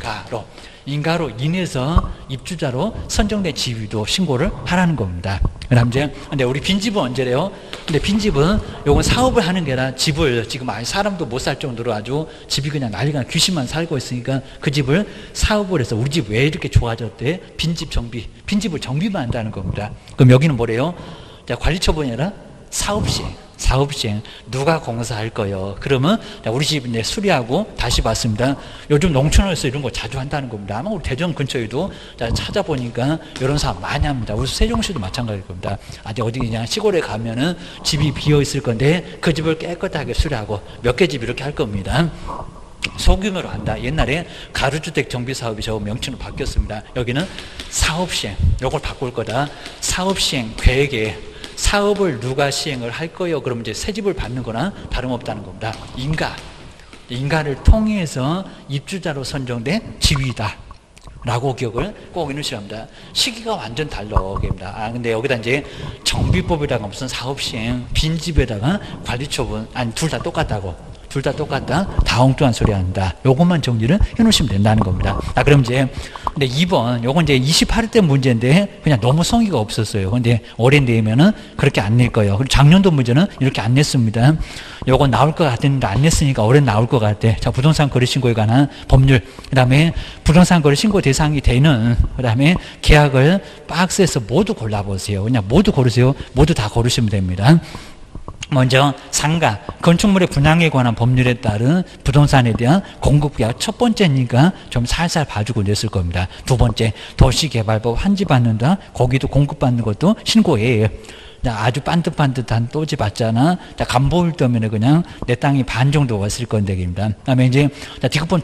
인가로 인해서 입주자로 선정된 지위도 신고를 하라는 겁니다. 그다음 이제, 근데 우리 빈집은 언제래요? 근데 빈집은 요건 사업을 하는 게 아니라 집을 지금 아예 사람도 못 살 정도로 아주 집이 그냥 난리가 귀신만 살고 있으니까 그 집을 사업을 해서 우리 집 왜 이렇게 좋아졌대? 빈집 정비, 빈집을 정비만 한다는 겁니다. 그럼 여기는 뭐래요? 자, 관리처분이 아니라 사업시행. 누가 공사할 거예요? 그러면 우리 집 이제 수리하고 다시 봤습니다. 요즘 농촌에서 이런 거 자주 한다는 겁니다. 아마 우리 대전 근처에도 찾아보니까 이런 사업 많이 합니다. 우리 세종시도 마찬가지일 겁니다. 어디 그냥 시골에 가면은 집이 비어 있을 건데 그 집을 깨끗하게 수리하고 몇 개 집 이렇게 할 겁니다. 소규모로 한다. 옛날에 가로주택 정비사업이 저 명칭으로 바뀌었습니다. 여기는 사업시행. 요걸 바꿀 거다. 사업시행 계획에 사업을 누가 시행을 할 거예요? 그러면 이제 새 집을 받는 거나 다름없다는 겁니다. 인가를 통해서 입주자로 선정된 지위다 라고 기억을 꼭 해놓으셔야 합니다. 시기가 완전 달라집니다. 근데 여기다 이제 정비법에다가 무슨 사업시행, 빈집에다가 관리처분, 아니 둘 다 똑같다고. 둘 다 똑같다. 다 엉뚱한 소리 한다. 요것만 정리를 해놓으시면 된다는 겁니다. 그럼 이제, 근데 2번, 요건 이제 28회 때 문제인데, 그냥 너무 성의가 없었어요. 근데 올해 내면은 그렇게 안 낼 거예요. 그리고 작년도 문제는 이렇게 안 냈습니다. 요건 나올 것 같았는데 안 냈으니까 올해 나올 것 같아. 자, 부동산 거래 신고에 관한 법률. 그 다음에 부동산 거래 신고 대상이 되는, 그 다음에 계약을 박스에서 모두 골라보세요. 그냥 모두 고르세요. 모두 다 고르시면 됩니다. 먼저 상가, 건축물의 분양에 관한 법률에 따른 부동산에 대한 공급계약 첫 번째니까 좀 살살 봐주고 냈을 겁니다. 두 번째, 도시개발법 한지 받는다. 거기도 공급받는 것도 신고해. 아주 반듯반듯한 또지 받잖아. 간보일 때문에 그냥 내 땅이 반 정도 왔을 건데, 입니다. 그 다음에 이제, 디귿번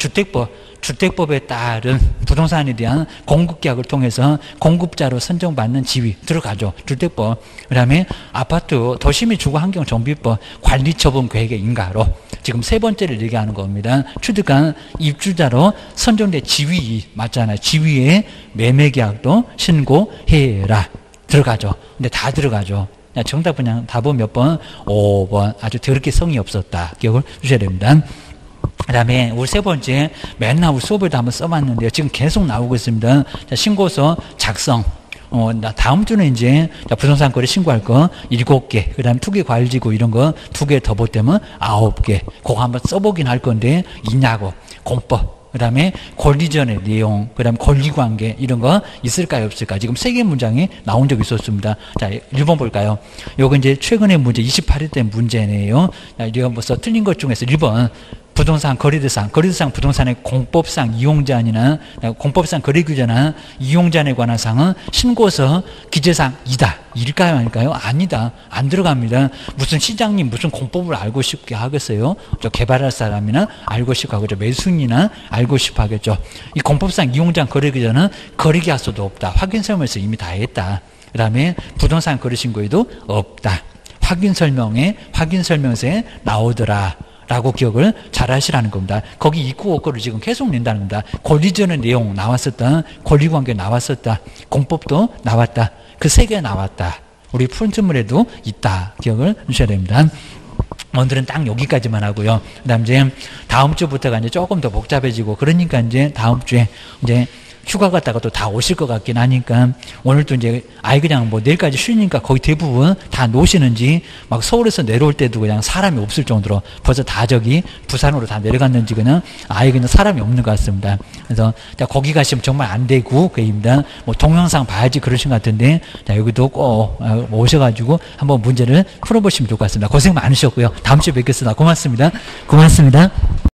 주택법에 따른 부동산에 대한 공급계약을 통해서 공급자로 선정받는 지위 들어가죠. 주택법. 그 다음에 아파트 도시및 주거환경정비법 관리처분 계획의 인가로 지금 세 번째를 얘기하는 겁니다. 취득한 입주자로 선정된 지위 맞잖아요. 지위의 매매계약도 신고해라. 들어가죠. 근데 다 들어가죠. 정답 그냥 답은 몇 번? 5번. 아주 더럽게 성의 없었다. 기억을 주셔야 됩니다. 그 다음에 우리 세 번째, 맨날 우리 수업에도 한번 써봤는데요. 지금 계속 나오고 있습니다. 자, 신고서 작성. 다음 주는 이제 부동산 거래 신고할 거 7개, 그 다음에 투기과일지구 이런 거 2개 더 보태면 9개. 그거 한번 써보긴 할 건데, 있냐고. 공법. 그 다음에 권리전의 내용, 그 다음에 권리관계 이런 거 있을까요 없을까? 지금 3개 문장이 나온 적이 있었습니다. 자, 1번 볼까요? 요거 이제 최근의 문제 28회 때 문제네요. 자, 이거 벌써 틀린 것 중에서 1번 부동산 거래대상 부동산의 공법상 이용자나 공법상 거래규제나 이용자에 관한 사항은 신고서 기재사항이다. 일까요 아닐까요? 아니다. 안 들어갑니다. 무슨 시장님 무슨 공법을 알고 싶게 하겠어요? 저 개발할 사람이나 알고 싶어 하겠죠. 매수인이나 알고 싶어 하겠죠. 이 공법상 이용자 거래규제는 거래계약서도 없다. 확인설명에서 이미 다 했다. 그 다음에 부동산 거래신고에도 없다. 확인설명서에 나오더라 라고 기억을 잘 하시라는 겁니다. 거기 입구어구를 지금 계속 낸다는 겁니다. 권리전의 내용 나왔었다. 권리관계 나왔었다. 공법도 나왔다. 그 세 개 나왔다. 우리 푸른트물에도 있다. 기억을 하셔야 됩니다. 오늘은 딱 여기까지만 하고요. 그 다음 이제 다음 주부터가 이제 조금 더 복잡해지고 그러니까 이제 다음 주에 이제 휴가 갔다가 또 다 오실 것 같긴 하니까 오늘 또 이제 아예 그냥 뭐 내일까지 쉬니까 거의 대부분 다 노시는지 막 서울에서 내려올 때도 그냥 사람이 없을 정도로 벌써 다 저기 부산으로 다 내려갔는지 그냥 아예 그냥 사람이 없는 것 같습니다. 그래서 자 거기 가시면 정말 안 되고 그입니다. 뭐 동영상 봐야지 그러신 것 같은데 자 여기도 꼭 오셔가지고 한번 문제를 풀어보시면 좋을 것 같습니다. 고생 많으셨고요. 다음 주에 뵙겠습니다. 고맙습니다. 고맙습니다.